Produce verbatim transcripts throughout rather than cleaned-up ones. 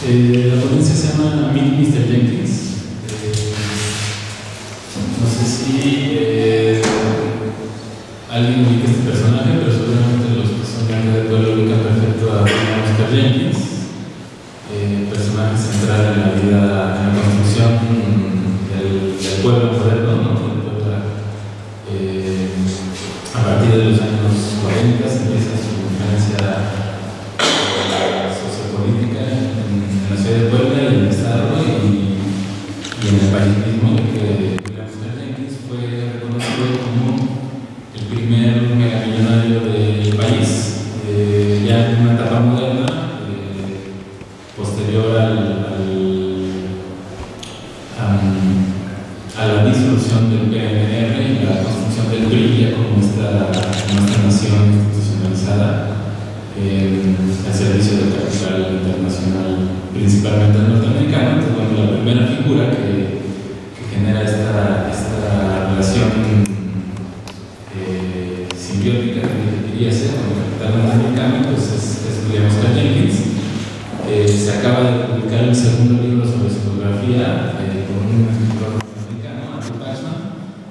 Eh, la ponencia se llama Meet mister Jenkins. Eh, no sé si eh, alguien ubica este personaje, pero seguramente los que son de pueblo ubican perfecto a mister Jenkins, eh, personaje central en la vida, en la construcción del, del pueblo moderno, ¿no? Del pueblo, eh, a partir de los años cuarenta empieza su influencia política en, en la ciudad de Puebla y en el estado y, y en el país mismo, que mister Jenkins fue reconocido como el primer megamillonario del país, eh, ya en una etapa moderna, eh, posterior al, al, um, a la disolución del P N R y la construcción del P R I ya como esta, como esta nación institucionalizada Eh, al servicio del capital internacional, principalmente norteamericano. Entonces, bueno, la primera figura que, que genera esta, esta relación eh, simbiótica que diría ser con el capital norteamericano, pues es, es mister Jenkins. Eh, se acaba de publicar el segundo libro sobre su biografía eh, con un escritor norteamericano, Andrew Pachman,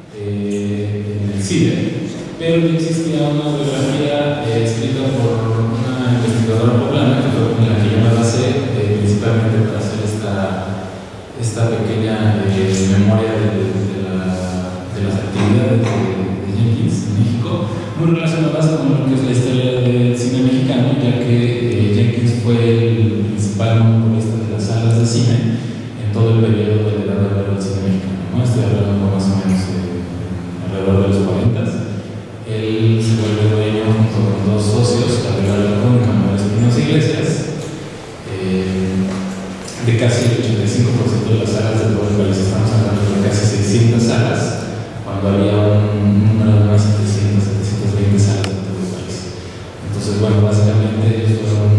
eh, en el CIDE, pero ya existía una biografía eh, escrita por una investigadora poblana que fue con la que yo me basé, eh, principalmente para hacer esta, esta pequeña eh, memoria de, de, la, de las actividades de, de Jenkins en México, muy relacionadas con lo que es la historia del cine mexicano, ya que eh, Jenkins fue el principal monopolista de las salas de cine en todo el periodo de la edad de oro del cine mexicano, ¿no? Estoy hablando más o menos eh, alrededor de los cuarentas. Él se vuelve dueño junto con dos socios, Gabriel Alarcón y Manuel Espinosa Iglesias, eh, de casi el ochenta y cinco por ciento de las salas de todo el país. Estamos hablando de casi seiscientas salas, cuando había un número de más de setecientas, setecientas veinte salas en todo el país. Entonces, bueno, básicamente ellos fueron,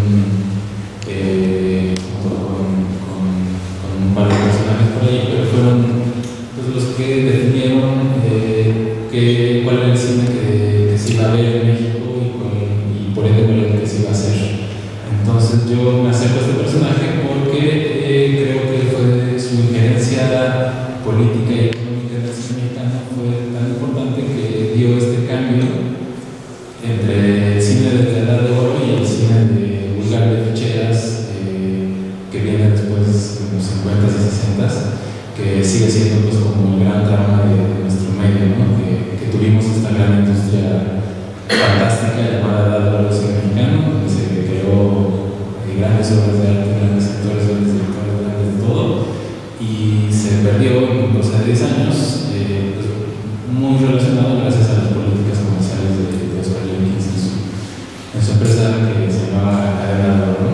eh, junto con, con, con un par de personajes por ahí, pero fueron pues, los que definieron eh, que, cuál era el cine que, que se iba a ver en México y, con, y por ende cuál era el que se iba a hacer. Entonces yo me acerco a este personaje porque eh, creo que fue su injerencia política y económica en el cine mexicano fue tan importante que dio este cambio entre el cine de la edad de oro y el cine de vulgar de ficheras eh, que viene después en los cincuentas y sesentas, que sigue siendo pues como el gran drama de, de nuestro medio, ¿no? Que, que tuvimos esta gran industria fantástica llamada Edad de Oro del cine mexicano, donde se creó eh, grandes obras de arte, grandes actores, grandes directores, grandes de todo, y se perdió en cosa de diez años, eh, pues, muy relacionado gracias a las políticas comerciales de, de Oscar Jenkins en su, en su empresa que se llamaba Cadena de Oro, ¿no?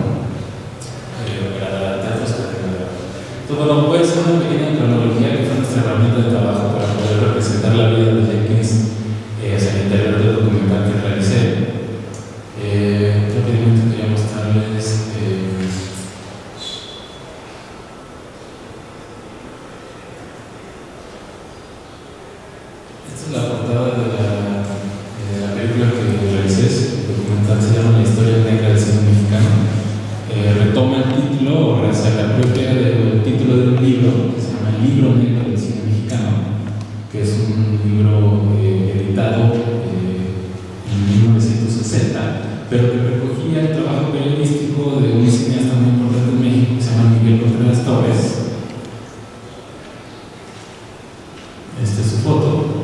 Entonces, bueno, voy a hacer una pequeña cronología que fue nuestra herramienta de trabajo para poder representar la vida de Jenkins eh, hacia el interior del documental que realicé. Eh, rápidamente quería mostrarles eh, esta es la portada de la, de la película que realicé. El documental se llama La historia negra del cine mexicano. Eh, retoma el título o se la propia del título de un libro que se llama El libro negro del cine mexicano, que es un libro eh, editado eh, en mil novecientos sesenta, pero que recogía el trabajo periodístico de un cineasta muy importante en México que se llama Miguel Contreras Torres. Esta es su foto.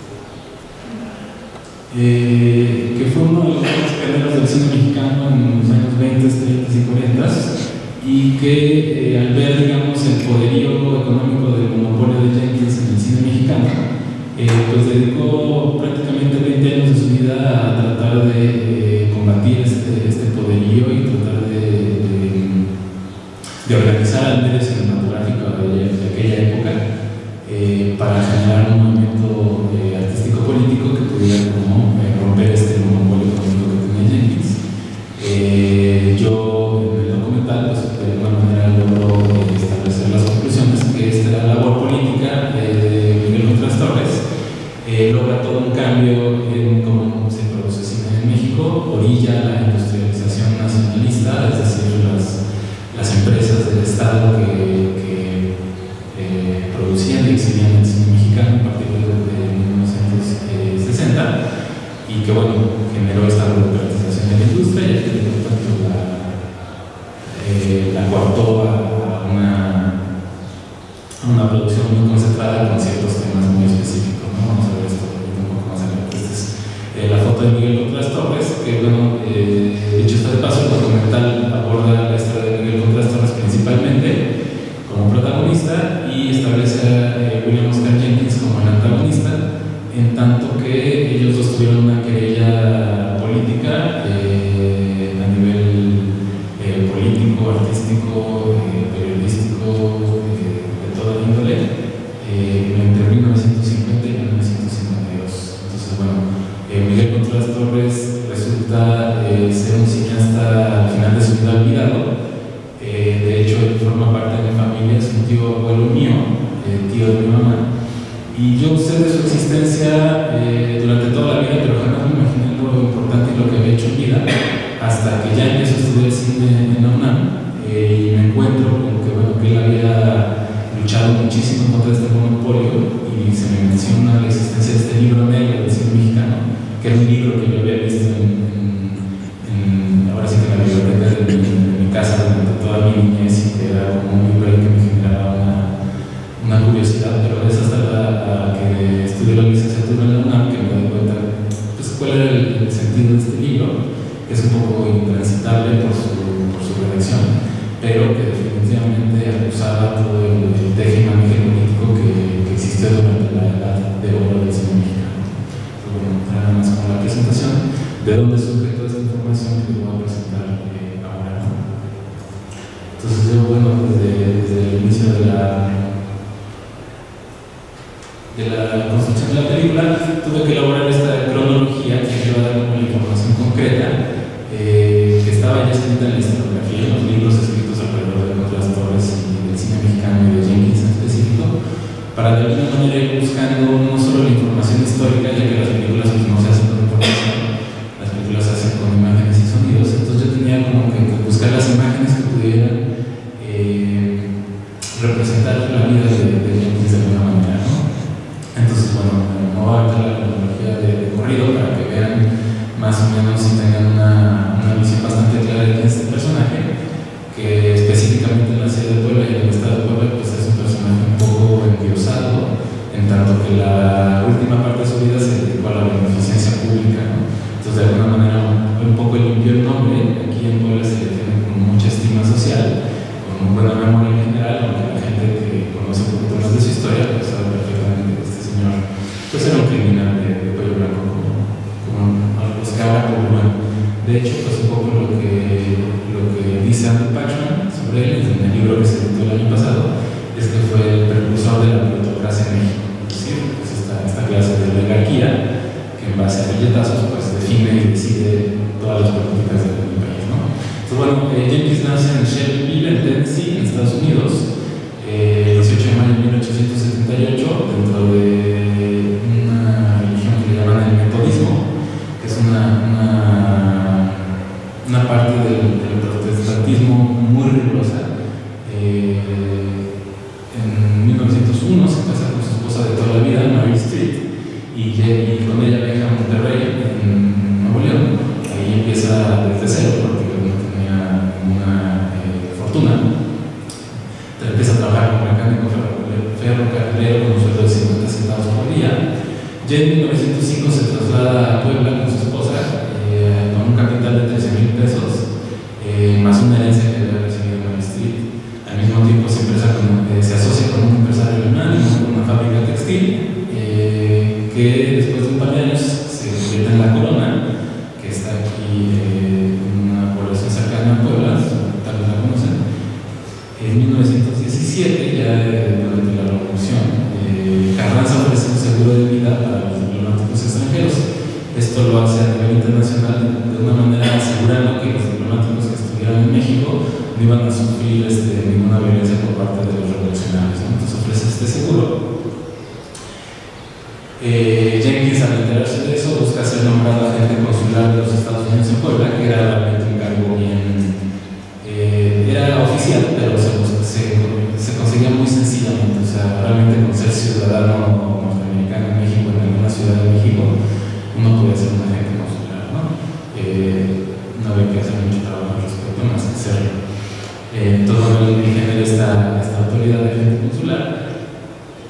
Eh, que fue uno de los grandes pioneros del cine mexicano en los años veinte, treinta y cuarenta, y que eh, al ver, digamos, el poderío económico del monopolio de Jenkins en el cine mexicano, eh, pues dedicó prácticamente veinte años de su vida a tratar de eh, combatir este, este poderío y tratar de, de, de organizar al medio cinematográfico de, de aquella época eh, para generar un movimiento eh, artístico-político que pudiera como eh, romper este monopolio económico que tenía Jenkins. Eh, yo en el documental, pues, de alguna manera logro una producción muy concentrada con ciertos temas muy específicos, ¿no? Vamos a ver esto un poco más adelante. Esta es eh, la foto de Miguel Contreras Torres, que bueno, eh, dicho está de paso, el documental aborda la historia de Miguel Contreras Torres principalmente como protagonista y establece a eh, William Oscar Jenkins como el antagonista, en tanto que ellos dos tuvieron una querella política eh, a nivel eh, político, artístico, eh, periodístico, eh, de toda índole, eh, entre mil novecientos cincuenta y mil novecientos cincuenta y dos. Entonces, bueno, eh, Miguel Contreras Torres resulta eh, ser un cineasta al final de su vida olvidado. Eh, de hecho, él forma parte de mi familia, es un tío abuelo mío, eh, tío de mi mamá. Y yo sé de su existencia eh, durante toda la vida, pero jamás me imaginé lo importante y lo que había hecho en vida, hasta que ya empiezo a estudiar cine en la UNAM eh, y me encuentro con que, bueno, que él había luchado muchísimo contra este monopolio y se me menciona la existencia de este libro negro del cine mexicano, que era un libro que yo había visto en, en, en ahora sí que en la biblioteca de mi, de mi casa durante toda mi niñez, y que era como un libro que me generaba una, una curiosidad, pero es hasta la, la que estudié la licenciatura en la UNAM que me doy cuenta pues, cuál era el, el sentido de este libro, que es un poco intransitable por su, por su redacción, pero que definitivamente acusaba todo el, el tejimanejo político que, que existió durante la edad de oro del cine mexicano. Pero bueno, nada más con la presentación de dónde surge toda esta información que les voy a presentar eh, ahora. Entonces yo, bueno, desde, desde el inicio de la de la construcción de la película, tuve que elaborar esta cronología que iba a dar como la información concreta eh, que estaba ya escrita en la historiografía, en los libros escritos alrededor de Contreras Torres y del cine mexicano y de Jenkins en específico, para de alguna manera ir buscando no solo la información histórica, ya que las películas pues, no se hacen con información, las películas se hacen con imágenes y sonidos. Entonces yo tenía como que buscar las imágenes que pudieran eh, representar la vida de, de Jenkins de alguna manera, ¿no? Entonces, bueno, no voy a meter la cronología de, de corrido para que vean más o menos y tengan una, una visión bastante clara de este personaje, que específicamente en la ciudad de Puebla y en el estado de Puebla, pues es un personaje un poco endiosado, en tanto que la última parte de su vida se dedicó a la beneficencia pública, ¿no? Entonces, de alguna manera, un, un poco limpió el nombre. Aquí en Puebla se le tiene con mucha estima social, con buena memoria en general, aunque la gente que conoce un poquito más de su historia, pues sabe perfectamente que este señor pues era un criminal de, de cuello blanco, como, como los que ahora como de hecho, pues un poco lo que, lo que dice Andrew Pachman sobre él en el libro que se editó el año pasado, es que fue el precursor de la plutocracia en México, es decir, pues esta, esta clase de oligarquía que en base a billetazos pues define y decide todas las políticas del país, ¿no? Entonces, bueno, eh, Jenkins nace en Shelbyville, en Tennessee, en Estados Unidos, el eh, dieciocho de mayo de mil ochocientos setenta y ocho, dentro de una religión que le llaman el metodismo, que es una, una, una parte del, del protestantismo muy rigurosa. Eh, en mil novecientos uno se casa con su esposa de toda la vida, Mary Street, y, y con ella viaja a Monterrey, en Nuevo León. Ahí empieza desde cero, porque no tenía ninguna eh, fortuna. Empieza a trabajar como mecánico ferrocarrilero con un sueldo de cincuenta centavos por día. Ya en mil novecientos cinco se traslada a Puebla con su esposa eh, con un capital de trece mil pesos, eh, más una herencia que había recibido en Wall Street. Al mismo tiempo se, empresa con, eh, se asocia con un empresario alemán y con una fábrica textil eh, que después de un par de años se convierte en La Corona, que está aquí eh, en una población cercana a Puebla, tal vez la conocen. En mil novecientos diecisiete, ya eh, durante la Revolución, eh, Carranza ofrece un seguro de vida para los diplomáticos extranjeros. Esto lo hace a nivel internacional de, de una manera asegurando que los diplomáticos que estuvieran en México no iban a sufrir este, ninguna violencia por parte de los revolucionarios, ¿no? Entonces ofrece este seguro. Eh, Jenkins, al enterarse de eso, busca ser nombrado agente consular de los Estados Unidos en Puebla, que era realmente un cargo bien eh, era oficial, pero se, se, se conseguía muy sencillamente. O sea, realmente con ser ciudadano norteamericano en México, en alguna ciudad de México, uno podía ser un agente consular, ¿no? Eh, no había que hacer mucho trabajo al respecto, más que serlo. Eh, entonces, él genera esta, esta autoridad de agente consular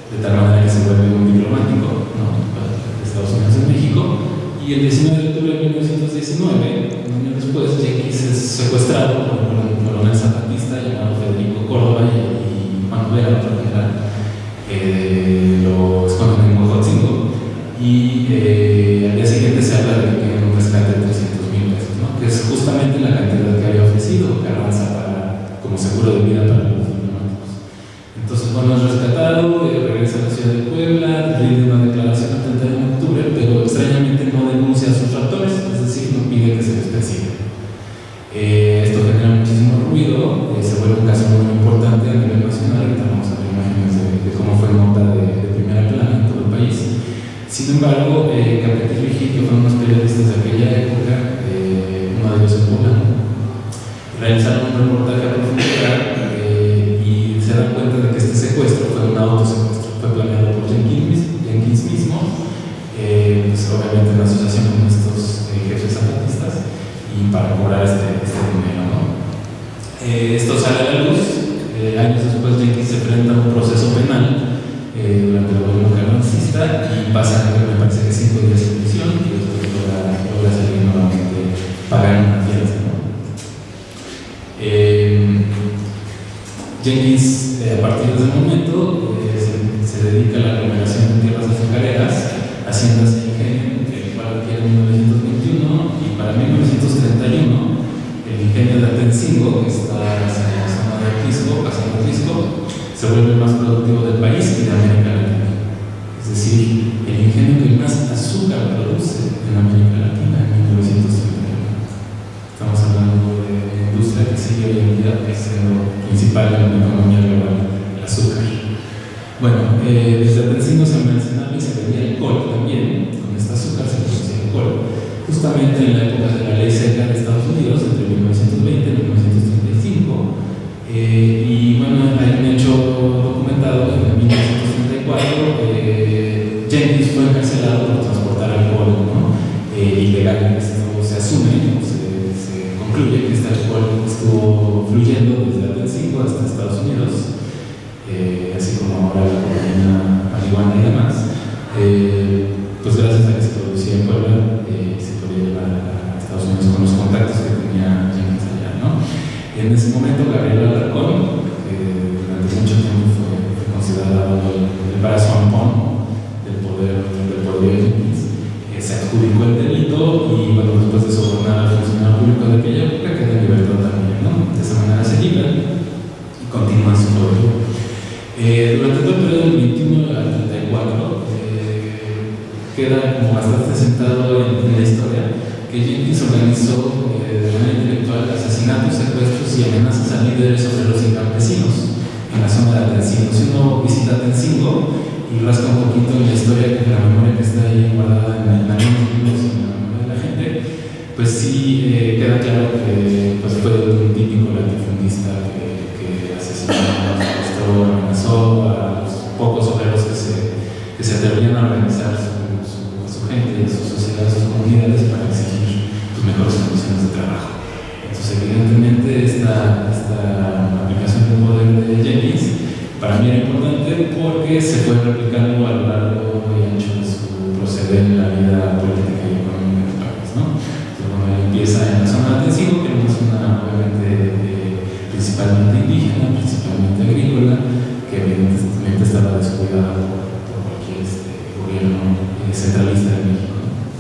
de tal manera que se vuelve un diplomático, ¿no?, de Estados Unidos en México. Y el diecinueve de octubre de mil novecientos diecinueve, un año después, Jenkins es secuestrado por un coronel zapatista llamado Federico Córdoba y, y Juan Vera, otro general. Eh, lo esconden en Huejotzingo y eh, al día siguiente se habla de que tienen un rescate de trescientos mil pesos, ¿no?, que es justamente la cantidad que había ofrecido Carranza para, como seguro de vida para los diplomáticos. Entonces, bueno, es rescatado, eh, regresa a la ciudad de Puebla, rinde una declaración el treinta de octubre, pero extrañamente no denuncia a sus raptores, es decir, no pide que se les persiga. Eh, esto genera muchísimo ruido, eh, se vuelve un caso muy importante a nivel nacional. Ahorita vamos a ver imágenes de, de cómo fue nota de, de primera plana en todo el país. Sin embargo, eh, Capetillo y Gil, que fueron unos periodistas de aquella época, eh, uno de ellos es poblano, realizaron un reportaje a profundidad eh, y se dan cuenta de que este secuestro fue un autosecuestro, fue planeado por Jenkins, Jenkins mismo, eh, pues obviamente en asociación con estos eh, jefes zapatistas, y para cobrar este, este dinero, ¿no? Eh, esto sale a la luz. Eh, años después, Jenkins se enfrenta a un proceso penal eh, durante el gobierno carrancista y pasa, me parece que cinco días de prisión, y después logra, logra salir nuevamente, pagar una fianza, ¿no? Eh, Jenkins, eh, a partir de ese momento, eh, se, se dedica a la aglomeración de tierras azucareras, haciendas de ingenio, el cual adquiere en mil novecientos veintiuno, y para mil novecientos treinta y uno, el ingenio de Atencingo, que está en la zona de Pisco, pasando Pisco, se vuelve el más productivo del país y de América Latina. Es decir, el ingenio que más azúcar produce en América Latina en mil novecientos treinta y uno. Estamos hablando de una industria que sigue hoy en día siendo principal en la economía global, el azúcar. Bueno, eh, desde Atencingo se almacenaba y se vendía alcohol también. Con este azúcar se producía alcohol, justamente en la época de la ley seca de Estados Unidos, entre mil novecientos veinte y mil novecientos treinta y cinco. Eh, y bueno, hay un hecho documentado en mil novecientos treinta y cuatro. Eh, Jenkins fue encarcelado por transportar alcohol, ¿no?, eh, ilegal. Esto se asume, ¿no?, se, se concluye que este alcohol estuvo fluyendo desde Atencingo hasta Estados Unidos, eh, así como ahora la cocaína, marihuana y demás. Eh, pues gracias a que se producía en Puebla, eh, se podía llevar a Estados Unidos con los contactos que tenía Jenkins allá, ¿no? En ese momento, Gabriel Alarcón, que durante mucho tiempo fue, fue considerado el, el brazo ampón del poder, del poder de Jenkins, eh, se adjudicó el delito y, bueno, después de sobornar al funcionario público de aquella época, queda en libertad también, ¿no? De esa manera se libra y continúa su poder. Eh, durante todo el periodo del veintiuno al treinta y cuatro, eh, queda como bastante sentado en, en la historia que Jenkins organizó eh, de manera intelectual asesinatos, secuestros y amenazas a líderes obreros y campesinos en la zona de Atencingo. Si uno visita Atencingo y rasca un poquito en la historia, que la memoria que está ahí guardada en la memoria de la gente, pues sí eh, queda claro que pues, fue un típico latifundista que, que asesinó, secuestró, amenazó a los pocos obreros que se, que se atrevían a organizar su, su, su gente, su sociedad, sus comunidades para exigir sus mejores condiciones de trabajo. Entonces, evidentemente, esta, esta aplicación del poder de Jenkins para mí era importante porque se fue replicando a lo largo y ancho de su proceder en la vida política y económica del país, ¿no? Entonces, bueno, él empieza en la zona de Atencingo, que era una zona obviamente eh, principalmente indígena, principalmente agrícola, que evidentemente estaba descuidada por, por cualquier este, gobierno eh, centralista de México.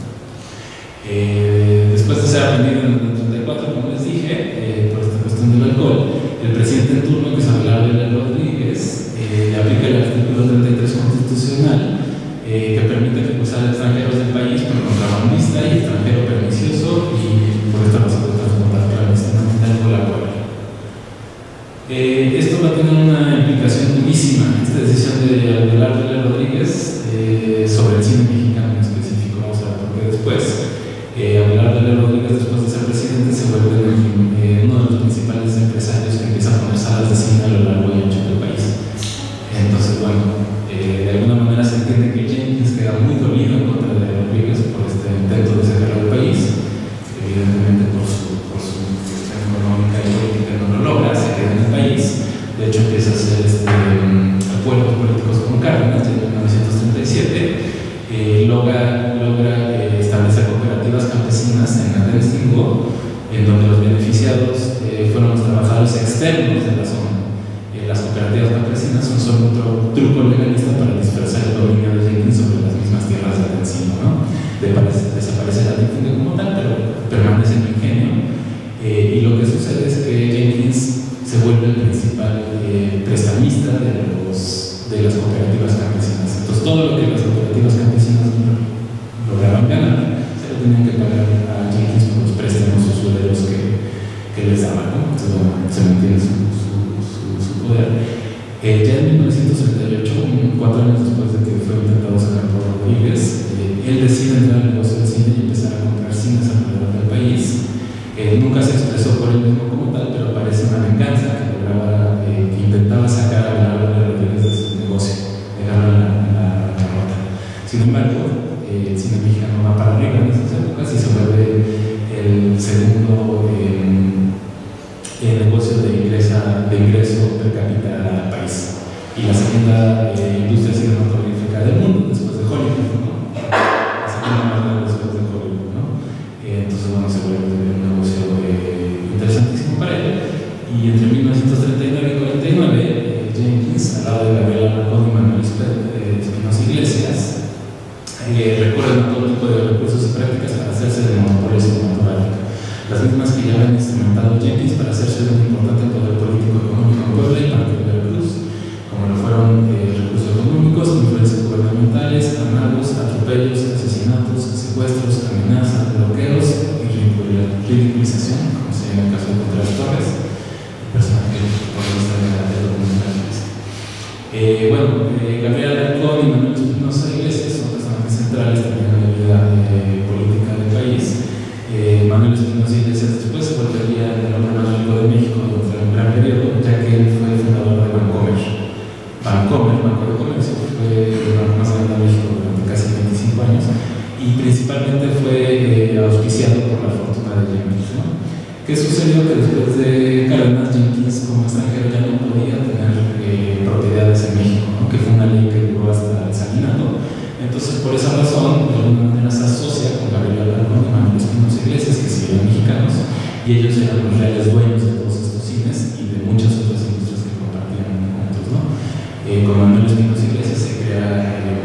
Eh, después de ser aprendido en el treinta y cuatro, como les dije, eh, por esta cuestión del alcohol, el presidente en turno, que es Abelardo Rodríguez, eh, le aplica el artículo treinta y tres constitucional, eh, que permite expulsar a extranjeros del país por contrabandista y extranjero pernicioso, y por esta razón de transportar clandestinamente alcohol a Puebla. Eh, esto va a tener una implicación durísima, esta decisión de Abelardo Rodríguez, eh, sobre el cine mexicano en específico. Vamos a ver por qué después. Eh, Abelardo Rodríguez, después de ser presidente, se vuelve eh, uno de los principales empresarios que empieza a poner salas de cine a lo largo y ancho del país. Entonces, bueno, eh, de alguna manera se entiende que Jenkins queda muy dolido en contra de Rodríguez por este intento de sacarlo del país. Evidentemente, por su, por su cuestión económica y política no lo logra, se queda en el país. De hecho, empieza a hacer este, acuerdos políticos con Cárdenas. de las cooperativas campesinas. Entonces, todo lo que las cooperativas campesinas lograban ganar, se lo tenían que pagar a Jenkins por los préstamos usureros que, que les daban, ¿no? Entonces, bueno, se mantiene su, su, su, su poder. Eh, ya en mil novecientos treinta y ocho, cuatro años después de que fue intentado sacar por Rodríguez, eh, él decide entrar al negocio del cine y empezar a comprar cines alrededor del país. Eh, nunca se expresó por él mismo como tal, pero parece una venganza que lograba, eh, que intentaba sacar a Bernardo de Rodríguez de su negocio, dejarlo en la, en la bancarrota. Sin embargo, eh, el cine mexicano va para arriba en esas épocas y se vuelve el segundo eh, el negocio de, ingresa, de ingreso per cápita al país y la segunda eh, industria cinematográfica del mundo después de Hollywood, ¿no? La segunda más grande después de Hollywood, ¿no? Eh, entonces, bueno, se vuelve un negocio eh, interesantísimo para él. Y entre mil novecientos treinta y nueve y cuarenta y nueve, eh, Jenkins, al lado de Gabriel Alarcón y Manuel Espinosa Iglesias, eh, recurren a todo tipo de recursos y prácticas para hacerse de monopolio cinematográfico. Las mismas que ya habían instrumentado Jenkins para hacerse de un importante poder político económico en Puebla y parte de Veracruz, como lo fueron eh, recursos económicos, influencias gubernamentales, amagos, atropellos, asesinatos, secuestros, amenazas, bloqueos y ridiculización, como se llama en el caso de Contreras Torres, el personaje que por lo está en la documentales. Eh, bueno, eh, Gabriel Alarcón y Manuel Espinosa Iglesias son personajes centrales también en la vida eh, política del país. Eh, Manuel Espinosa Iglesias después se volvería el hombre más rico de México durante un gran periodo, ya que él fue el fundador de Bancomer. Bancomer, Banco de Comercio, fue el banco más grande de México durante casi veinticinco años y principalmente fue eh, auspiciado por la fortuna de Jenkins, ¿no? ¿Qué sucedió? Que después de Cárdenas, Jenkins como extranjero ya no podía tener eh, propiedades en México, ¿no? Que fue una ley que duró hasta el Salinato. Entonces, por esa razón, de alguna manera se asocia con Gabriel Alarcón y Manuel Espinosa Iglesias, que sí eran mexicanos, y ellos eran los reales dueños de todos estos cines y de muchas otras industrias que compartían juntos, ¿no? Eh, con Manuel Espinosa Iglesias se crea eh,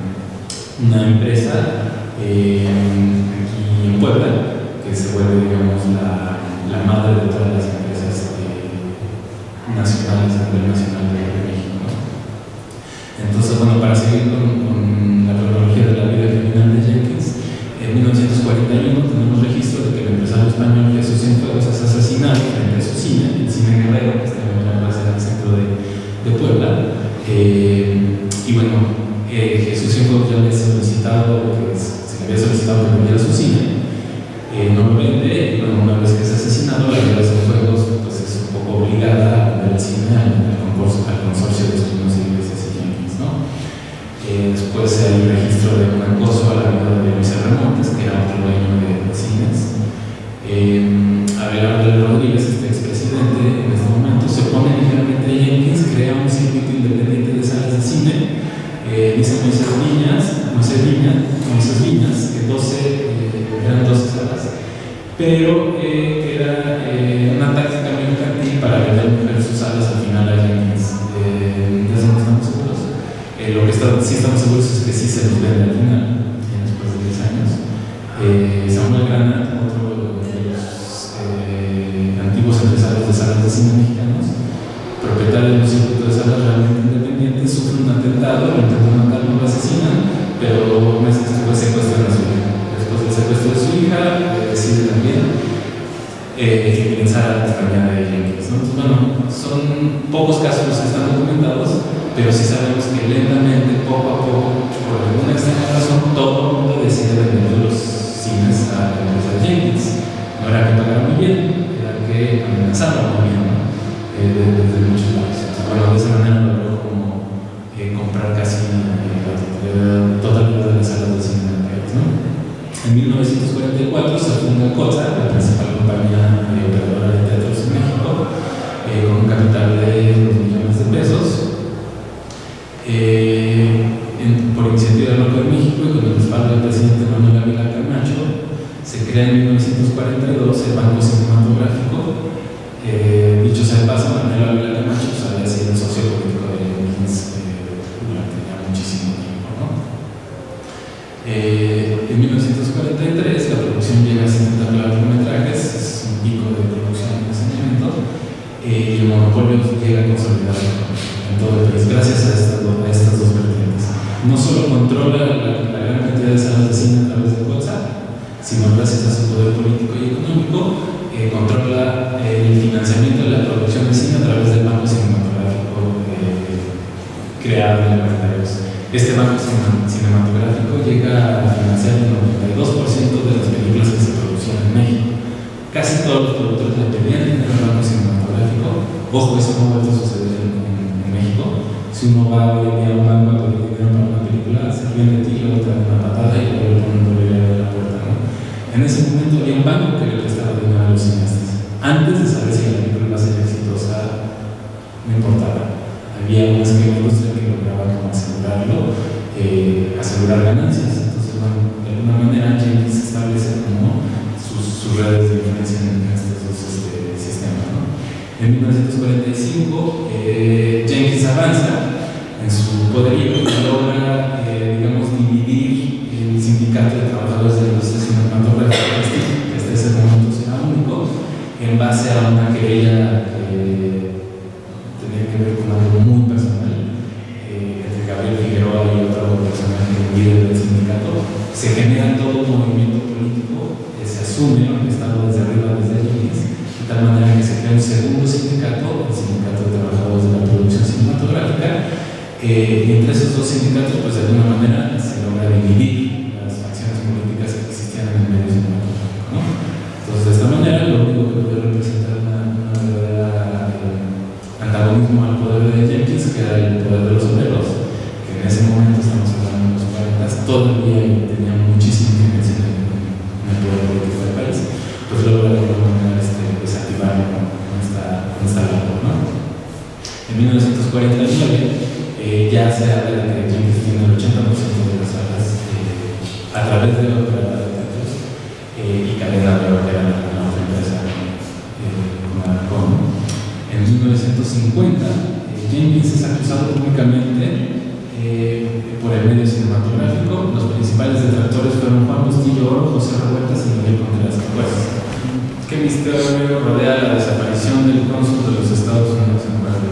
una empresa eh, aquí en Puebla, que se vuelve, digamos, la, la madre de todas las empresas eh, nacionales a nivel nacional de México, ¿no? Entonces, bueno, para seguir con, con la cronología de la vida criminal de Jenkins, en mil novecientos cuarenta y uno tenemos registro de que el empresario español Jesús Cienfuegos es asesinado frente a su cine, el cine Guerrero, que está en la plaza del centro de, de Puebla. Eh, y bueno, eh, Jesús Cienfuegos ya le había solicitado, que se le había solicitado que vendiera su cine, eh, no lo vende, y bueno, una vez que es asesinado, la vida de Cienfuegos pues, es un poco obligada a vender el cine al, al, consorcio, al consorcio de Espinosa Iglesias y Jenkins, ¿no? Eh, después hay registro de un acoso a la vida de Luis Remontes, que era otro dueño de, de cines. Eh, Abelardo Rodríguez, este expresidente, en este momento se opone ligeramente a Jenkins, crea un circuito independiente de salas de cine. Eh, dice Moisés Viñas, Moisés Viñas, Moisés Viñas, que doce, eh, eran doce salas, pero eh, que era eh, una táctica mercantil para vender mejor sus salas al final a Jenkins. Eh, de eso no estamos seguros. Eh, lo que está, sí estamos seguros es que sí se los vende al final, eh, después de diez años. Eh, Samuel Granat, otro de los eh, antiguos empresarios de salas de cine mexicanos, propietario de un circuito de salas realmente independientes, sufre un atentado, lo intentan matar, no lo asesinan, pero meses después secuestran a su hija. Después del secuestro de su hija, eh, decide también eh, ingresar a la compañía de Jenkins, ¿no? Entonces, bueno, son pocos casos los que están documentados, pero sí sabemos que lentamente, poco a poco, por alguna extraña razón, todo el mundo decide vender los cines a la empresa de Jenkins. No era que pagara muy bien, era que amenazaba muy bien, ¿no? eh, desde de muchos lados. Entonces, bueno, de esa manera logró como eh, comprar casi eh, la totalidad, totalidad de las salas de cine del país, ¿no? En mil novecientos cuarenta y cuatro se funda COTSA, la principal compañía eh, operadora de teatros en México, eh, con un capital de dos millones de pesos. Eh, en, por iniciativa del Banco de México y con el respaldo del presidente Manuel Ávila Camacho, se crea en mil novecientos cuarenta y dos el Banco Cinematográfico. Eh, dicho sea de paso, Manuel Ávila Camacho pues, había sido el socio político de Jenkins eh, durante ya muchísimo tiempo, ¿no? Eh, en mil novecientos cuarenta y tres la producción llega a setenta largometrajes, es un pico de producción en ese momento, eh, y el monopolio llega a consolidarse en todo el país. Gracias gracias a estas, do, a estas dos vertientes. No solo controla la, la gran cantidad de salas de cine a través de WhatsApp, sino gracias a su poder político y económico, eh, controla eh, el financiamiento de la producción de cine a través del banco cinematográfico eh, creado en Libertarios. Este banco cinematográfico llega a financiar el noventa y dos por ciento de las películas que se producían en México. Casi todos los productores le pedían dinero al banco cinematográfico. Ojo, eso no va a suceder en, en, en México. Si uno va hoy en día a un banco a pedir dinero para una película, se ríen de ti, luego te dan una patada y luego le ponen un bolígrafo de la puerta, ¿no? En ese momento había un banco que le prestaba dinero a los cineastas. Antes de saber si la película iba a ser exitosa, no importaba. Había una esquema industrial que lograba como asegurarlo, eh, asegurar ganancias. Entonces, bueno, de alguna manera Jenkins establece como sus, sus redes de influencia en estos dos este, sistemas, ¿no? En mil novecientos cuarenta y cinco, eh, Jenkins avanza en su poderío y logra, eh, digamos, dividir el sindicato de trabajadores de la industria cinematográfica, que hasta ese momento era único, en base a una querella que tenía que ver con algo muy personal, eh, entre Gabriel Figueroa y otro personaje líder del sindicato. Se genera todo un movimiento político, que se asume el Estado desde arriba, desde Jenkins, de tal manera que se crea un segundo sindicato, el Sindicato de Trabajadores de la Producción Cinematográfica, eh, y entre esos dos sindicatos, pues de alguna manera se logra dividir las facciones políticas que existían en el medio cinematográfico, ¿no? Entonces, de esta manera, lo único que puede representar una, una verdadera eh, antagonismo al poder de Jenkins, que era el poder de los obreros, que en ese momento, estamos hablando de los cuarenta, todavía tenía muchísima influencia en, en el poder político del país, pues logra de alguna manera este, desactivarlo con, con, esta, con esta labor, ¿no? En mil novecientos cuarenta y nueve eh, ya se habla de que Jenkins tiene el ochenta por ciento de las salas eh, a través de la operadora de teatros eh, y Cadena de Oro, que era la, la otra empresa eh, con Arcón. En mil novecientos cincuenta, eh, Jenkins es acusado públicamente eh, por el medio cinematográfico. Los principales detractores fueron Juan Bustillo Oro, José Revueltas y Miguel Contreras. Pues, ¿qué misterio rodea la desaparición del cónsul de los Estados Unidos en Puebla?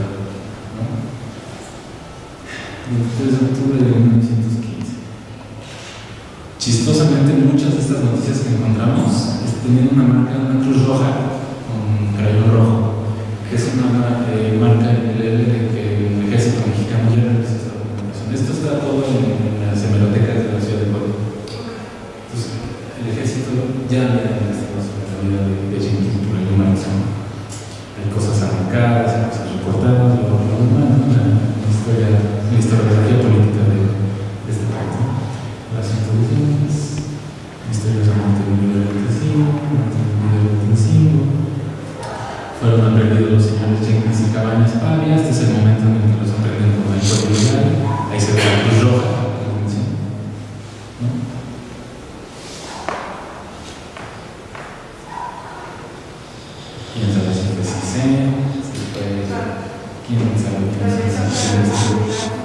veintitrés de octubre de mil novecientos quince. Chistosamente, muchas de estas noticias que encontramos tenían una marca, una cruz roja con crayón rojo, que es una eh, marca en el L de que el ejército mexicano ya realizó esta documentación. Esto está todo en, en las hemerotecas de la ciudad de Puebla. Entonces, el ejército ya había realizado la vida de, de Jenkins por alguna razón. Hay cosas arrancadas, hay cosas reportadas, lo normal, ¿no? la, la historia, la historiografía política de, de este país, ¿no? Las introducciones, misterios de Montevideo veinticinco, Montevideo veinticinco. Fueron aprendidos los señores Jenkins y Cabañas Pavia. Este es el momento en el que los aprenden con el código legal. Ahí se ve la cruz roja, ¿no? ¿Quién sabe si fue Cicen? Si fue... ¿Quién sabe quién es el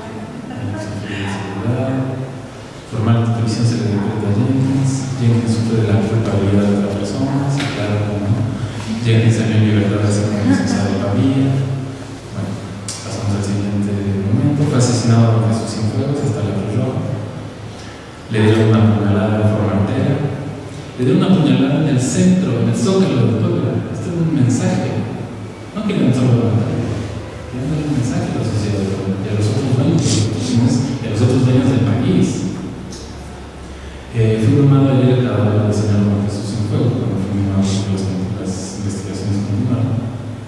Formal de televisión se le decreta a Jenkins. Jenkins sufre de la culpabilidad de otra persona, sí, claro, ¿no? Jenkins salió en libertad hace un mes de Pavía. Bueno, pasamos al siguiente momento. Fue asesinado por Jesús Cienfuegos, hasta la Cruz Roja. Le dieron una puñalada de forma artera. Le dieron una puñalada en el centro, en el zócalo de Puebla. Este es un mensaje. No querían solo la batalla, querían dar un mensaje a la sociedad de Puebla y a los otros dueños de los cines y a los otros dueños del país. Eh, fue tomado ayer el cadáver del señor Juan Jesús Cienfuegos cuando fue tomado por las, las investigaciones continuaron.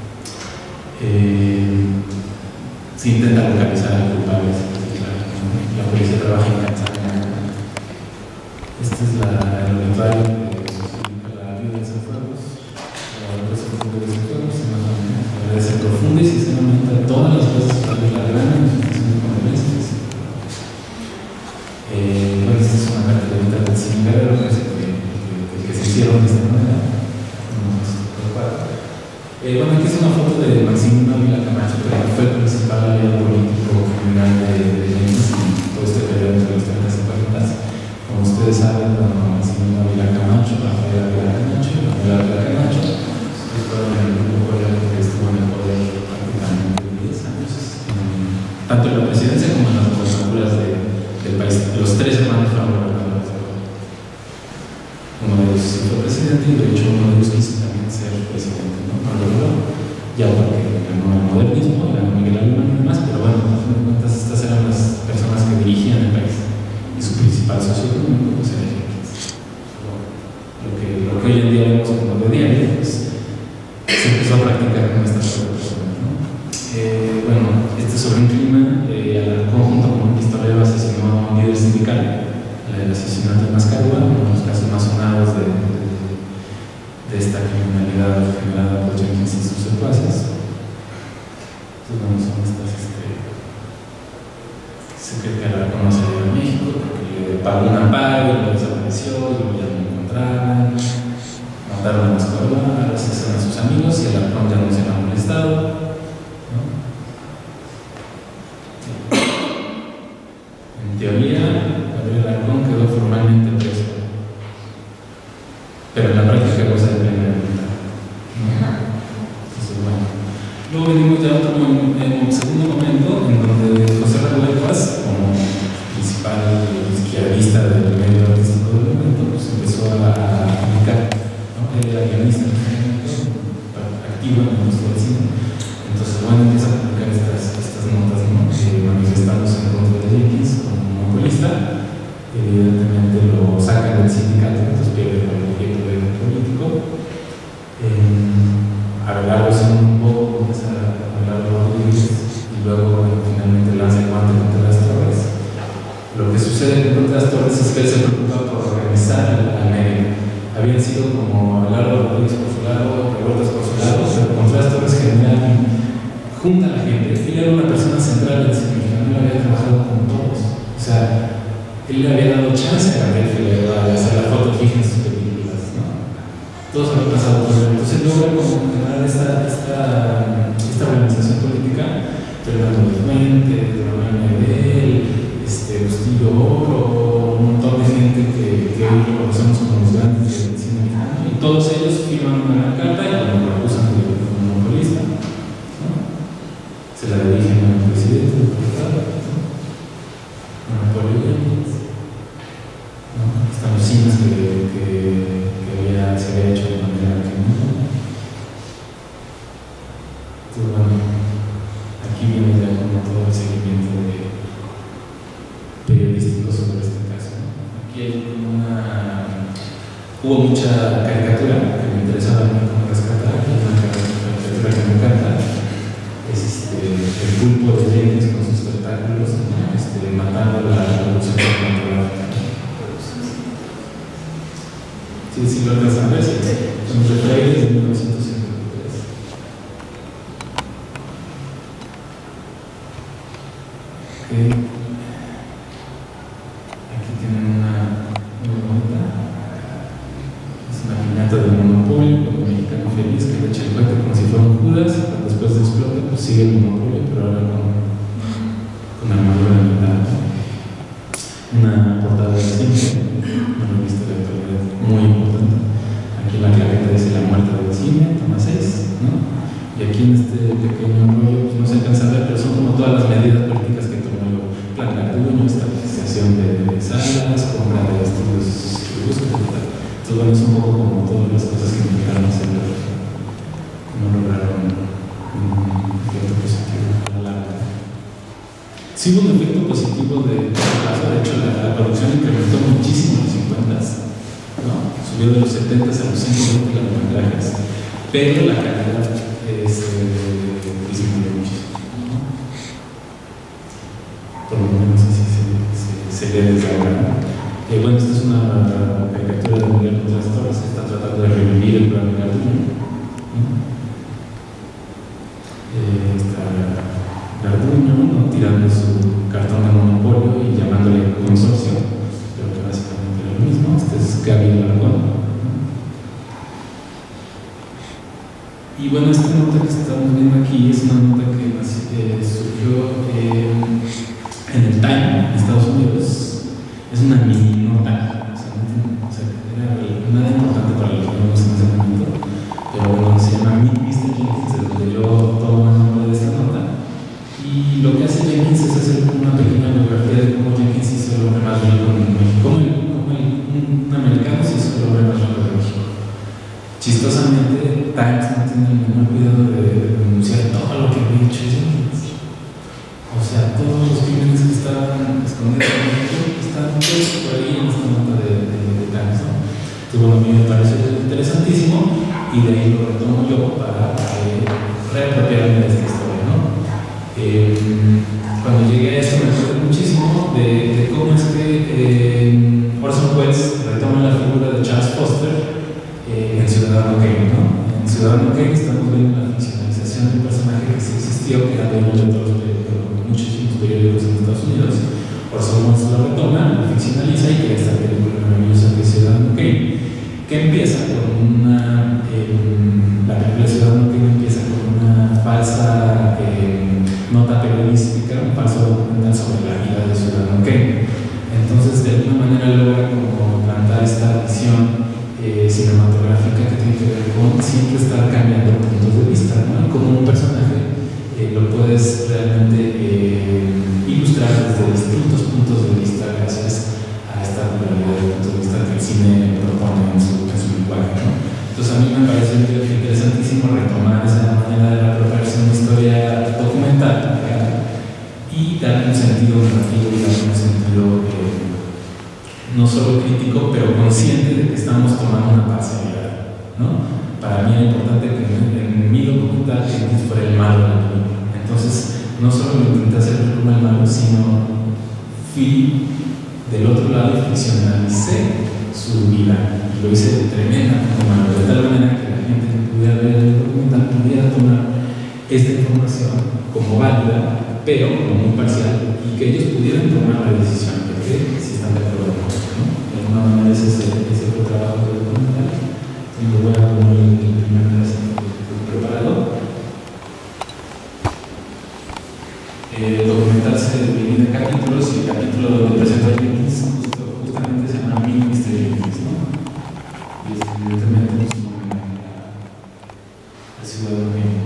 Eh, se intenta localizar al culpable, claro, ¿no? La policía trabaja incansablemente. Esta es la, el obituario que justifica la vida de Cienfuegos. La verdad es que de Cienfuegos se nos agradece profunda y sinceramente a todas las veces por la gran investigación de condolencias. Eh, bueno, esta es una cartelita del cine Guerrero, que, que, que se hicieron de esta manera. Eh, bueno, aquí es una foto de Maximino Ávila Camacho, que fue el principal aliado político criminal de, de Jenkins en todo este periodo entre los treinta y cuarenta. Como ustedes saben, bueno, Maximino Ávila Camacho, Rafael Ávila Camacho, Rafael Ávila Camacho, que fueron el grupo que estuvo en el poder prácticamente diez años, tanto en la presidencia presidencia como en las gobernaturas de, del país. Los tres hermanos fueron gobernadores. Uno de ellos fue presidente y de hecho uno de ellos quiso también ser presidente, ¿no? No lo logró, ya porque ganó el modernismo, ganó Miguel Alemán y demás, pero bueno, a fin de cuentas estas eran las personas que dirigían el país y su principal socio económico pues era Jenkins. Lo que, lo que hoy en día vemos como de diario, pues se empezó a practicar con estas personas, ¿no? Eh, bueno, este sobre un clima, eh, Alarcón junto con un pistolero asesinó a un líder sindical, el asesinato de Mascagua, uno de los casos más sonados de, de, de esta criminalidad generada por Jenkins y sus secuaces. Entonces, bueno, son estas, este, se cree que Alarcón no salió de México porque le pagó un amparo y lo desapareció y luego ya no lo encontraban. Mataron a Mascagua, asesinaron a sus amigos y Alarcón ya no se ha molestado, ¿no? En teoría, Gabriel Alarcón quedó formalmente preso, pero en la práctica goza de plena libertad, ¿no? Entonces, bueno. Luego venimos ya a otro en un segundo momento en donde José Raúl Paz, como principal izquierdista del medio artístico del momento, pues empezó a publicar. Él era guionista en ese momento, activo en el mundo del cine. Entonces, bueno, empieza a publicar estas, estas notas, ¿no? Eh, manifestándose en contra de Jenkins como monopolista. Evidentemente lo sacan del sindicato, entonces pierde el proyecto de político. Eh, a lo largo de un poco, comienza a hablar de Rodríguez y luego, bueno, finalmente lanza el guante contra las torres. Lo que sucede contra las torres es que él se preocupa por organizar al medio. Habían sido como Abelardo Rodríguez por su lado, Revueltas por su lado, pero contra las torres general junta a la gente. Él era una persona central del cine mexicano, él había trabajado con todos. O sea, él le había dado chance a Gabriel Figueroa de hacer la foto fija en sus películas, ¿no? Todos habían pasado por él. Entonces logra como generar esta, esta, esta organización política, Fernando Fuente, Román Medel, este, Bustillo Oro, un montón de gente que, que hoy lo conocemos como los grandes del cine mexicano, y todos ellos firman una gran carta y lo acusan de monopolista, ¿no? Se la dirigen al presidente del Estado, ¿no? Monopolio Jenkins, ¿no? Están los cines que, que, que había, se había hecho de manera que no. Entonces, bueno, aquí viene ya como todo el seguimiento de periodístico sobre este caso, ¿no? Aquí hay una... hubo mucha caricatura que me interesaba a mí como rescatar, una caricatura que me encanta, es este, el pulpo de Jenkins con sus tentáculos, ¿no? Este, matando la revolución cinematográfica. Sí, sí, lo alcanzan a ver, sí. Son los refraines de mil novecientos cincuenta y tres. Okay. Aquí tienen una muy bonita. Es una piñata del monopolio con un mexicano feliz que le echa el cohete como si fuera un Judas, y después de explotar, pues sigue el monopolio, pero ahora con, con armadura militar. Una portada de cine, una revista de actualidad muy importante. Aquí la claqueta dice La muerte del cine, toma seis, ¿no? Y aquí en este pequeño rollo, pues no se alcanza a ver, pero son como todas las medidas políticas que tomó el plan Garduño, estabilización de salas, compra de estudios y tal. Entonces, bueno, es un poco como todas las cosas que intentaron hacer, que no lograron un efecto positivo a la larga. Sí hubo un efecto positivo de plazo, de hecho la, la producción incrementó muchísimo en los cincuenta, ¿no? Subió de los setenta a los ciento veinte largometrajes, pero la calidad es, eh, disminuyó muchísimo, ¿no? Por lo menos así se, se, se ve desde ahora. Eh, bueno, esta es una caricatura de Miguel Contreras Torres, está tratando de revivir el plan de Garduño, ¿no? Eh, está Garduño, ¿no? Tirando su cartón de monopolio y llamándole consorcio, pero que básicamente era lo mismo. Este es Gabriel Alarcón, ¿no? Y bueno, esta nota que estamos viendo aquí es una nota que eh, surgió eh, en el Time, en Estados Unidos. Es una mini nota, o sea, no, o sea, era nada importante para los nuevos en ese momento, pero bueno, se llama mister Jenkins, desde donde yo tomo el nombre de esta nota. Y lo que hace Jenkins es hacer tenido el menor cuidado de denunciar todo lo que había hecho Jenkins. O sea, todos los crímenes que estaban escondidos en el mundo están todos por ahí en esta nota de, de, de Times, ¿no? Entonces, bueno, a mí me pareció interesantísimo y de ahí lo retomo yo para eh, reapropiarme de esta historia, ¿no? Eh, cuando llegué a esto me acordé muchísimo de, de cómo es que eh, Orson Welles retoma la figura de Charles Foster eh, en Ciudadano Kane, ¿no? En Ciudadano Kane estamos viendo la ficcionalización de un personaje que sí existió, que era dueño de todos los muchísimos periódicos en Estados Unidos. Orson Welles lo retoma, lo ficcionaliza y crea esta película maravillosa de Ciudadano Kane, que empieza con una eh, la película de Ciudadano Kane empieza con una falsa eh, nota periodística, un falso documental sobre la vida de Ciudadano Kane. Entonces, de alguna manera logra como plantar esta visión eh, cinematográfica que tiene que ver con siempre estar cambiando puntos de vista, ¿no? Como un personaje eh, lo puedes realmente eh, ilustrar desde distintos puntos de vista gracias a esta pluralidad de puntos de vista que el cine propone en su, en su lenguaje, ¿no? Entonces, a mí me parece interesantísimo retomar esa manera de apropiarse una historia documental y darle un sentido narrativo y darle un sentido eh, no solo crítico, pero consciente de que estamos tomando una parcialidad, ¿no? Para mí era importante que en, en mi documental Jenkins fuera el malo de la película. Entonces, no solo lo intenté hacer como el malo, sino fui del otro lado y ficcionalicé su vida. Y lo hice tremenda como malo, de tal manera que la gente que pudiera ver el documental pudiera tomar esta información como válida, pero como muy parcial, y que ellos pudieran tomar la decisión de que si están de acuerdo con esto, ¿no? De alguna manera ese, ese fue el trabajo del documental. Entonces voy a poner el primer pedazo preparado. El documental se divide en capítulos y el capítulo donde presento a Jenkins justo, justamente se llama Mil Mister Jenkins, ¿no? Y es evidentemente su nombre al ciudadano Kane.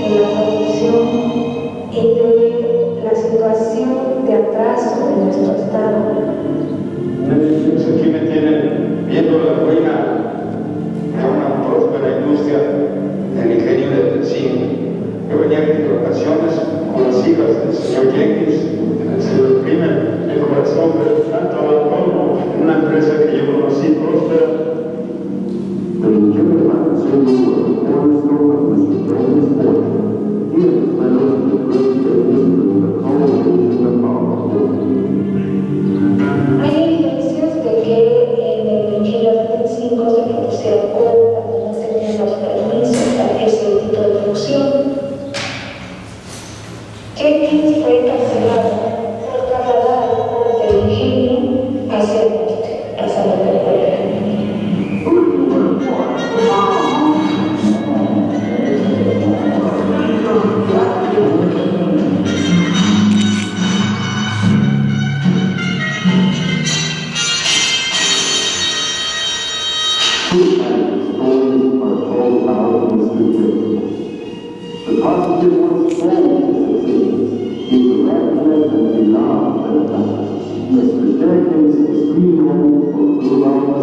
La situación de atraso de nuestros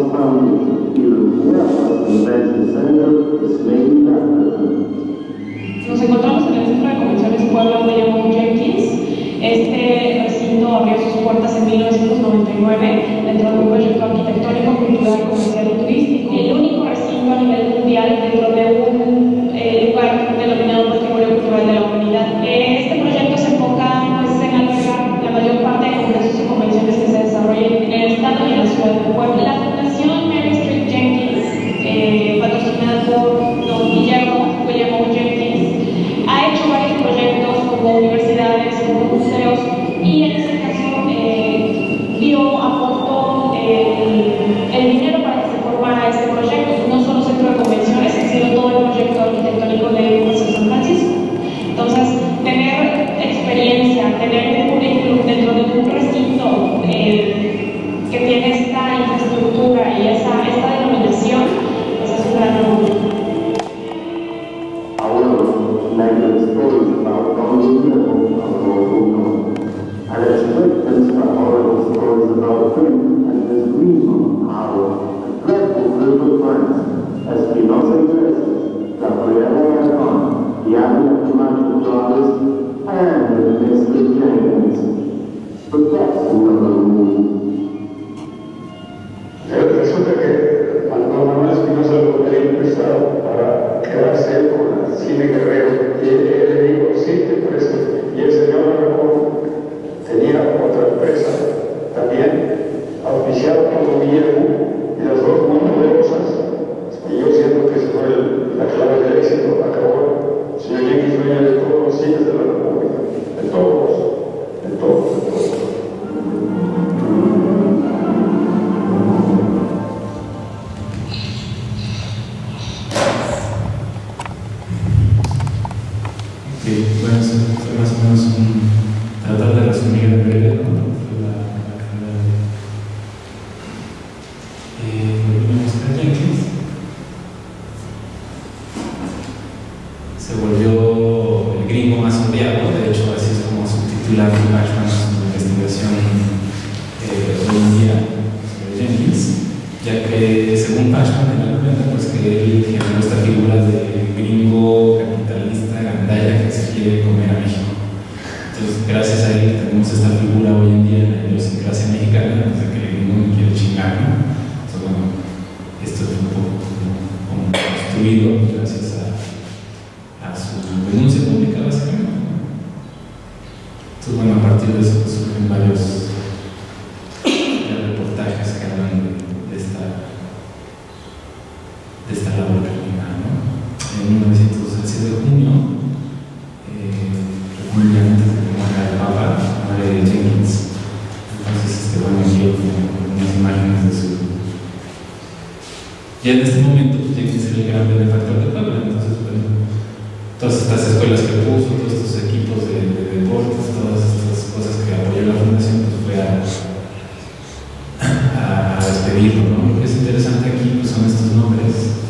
Nos encontramos en el Centro de Convenciones Puebla William Jenkins. Este recinto abrió sus puertas en mil novecientos noventa y nueve dentro de un proyecto arquitectónico, cultural, comercial y turístico. El único recinto a nivel mundial dentro de un eh, lugar denominado Patrimonio Cultural de la Humanidad. Eh, este proyecto se enfoca pues, en albergar la mayor parte de congresos y convenciones que se desarrollen en el estado y en la ciudad de Puebla. La Fundación Mary Street Jenkins, eh, patrocinada por don Guillermo William O. Jenkins, ha hecho varios proyectos como universidades, como museos, y en este caso eh, dio, aportó el, el dinero para que se formara este proyecto, no solo centro de convenciones, sino todo el proyecto arquitectónico de Museo San Francisco. Entonces, tener experiencia, tener un currículum dentro de un recinto eh, que tiene esta infraestructura y esa, esta denominación, pues es un gran orgullo. And it's witnessed by horrible stories about him and his dream of how a dreadful group of friends, Espinosa Iglesias, Gabriela Arcon, Diablo Camacho Flores, and Mister Jenkins. But that's another movie. Resulta que Manuel Manuel Espinosa lo quería empezar para quedarse con la Cine Guerrero, y él le dijo, sí, te presto. Y el señor Arcon tenía otra empresa también, auspiciada por Guillermo, y las dos muy poderosas, y yo siento que esa fue el, la clave del éxito. Acabó el señor Jenkins dueño de todos los cines de la República, de todos, de todos, de todos. Sí, bueno, fue más o menos un tratar de resumir en breve, ¿no? Fue la, la carrera de eh, volvimos a Jenkins. Se volvió el gringo más odiado, de hecho así es como subtitula Pashman su investigación eh, hoy en día sobre Jenkins, ya que según Pashman en la cuenta, pues que él generó esta figura de gringo capitalista gandalla que se quiere comer a México. Entonces, gracias a él tenemos esta figura hoy en día en la idiosincrasia mexicana, de que el gringo me quiere chingar, ¿no? Entonces, bueno, esto es un poco como, como construido gracias a, a su denuncia pública, básicamente. Entonces, bueno, a partir de eso pues, surgen varios reportajes que hablan de, de esta de esta labor criminal, ¿no? En mil novecientos siete de junio, eh, muy antes de que muera el Papa, muere Jenkins. Entonces, este, bueno, aquí unas imágenes de su. Ya en este momento, pues, Jenkins era el gran benefactor del Papa. Entonces, bueno, todas estas escuelas que puso, todos estos equipos de, de deportes, todas estas cosas que apoyó la fundación, pues fue a, a, a despedirlo, ¿no? Lo que es interesante aquí pues, son estos nombres.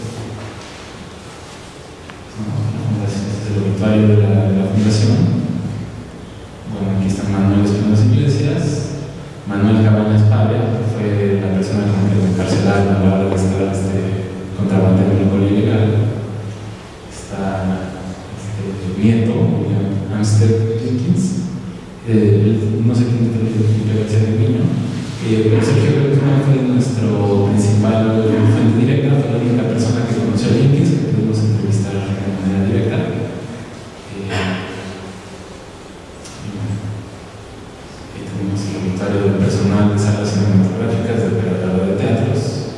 El obituario de la, de la fundación. Bueno, aquí está Manuel Espinosa Iglesias, Manuel Cabañas Pavia, que fue la persona que lo encarcelaron a la hora de estar este, contrabando de alcohol ilegal. Está este, el nieto, William Amstead Jenkins, eh, no sé quién fue Felipe García de Niño, eh, pero Sergio Guzmán fue nuestro principal fuente directa, fue la única persona que conoció a Jenkins, que pudimos entrevistar de manera directa. Del personal de salas cinematográficas, de operador de teatros,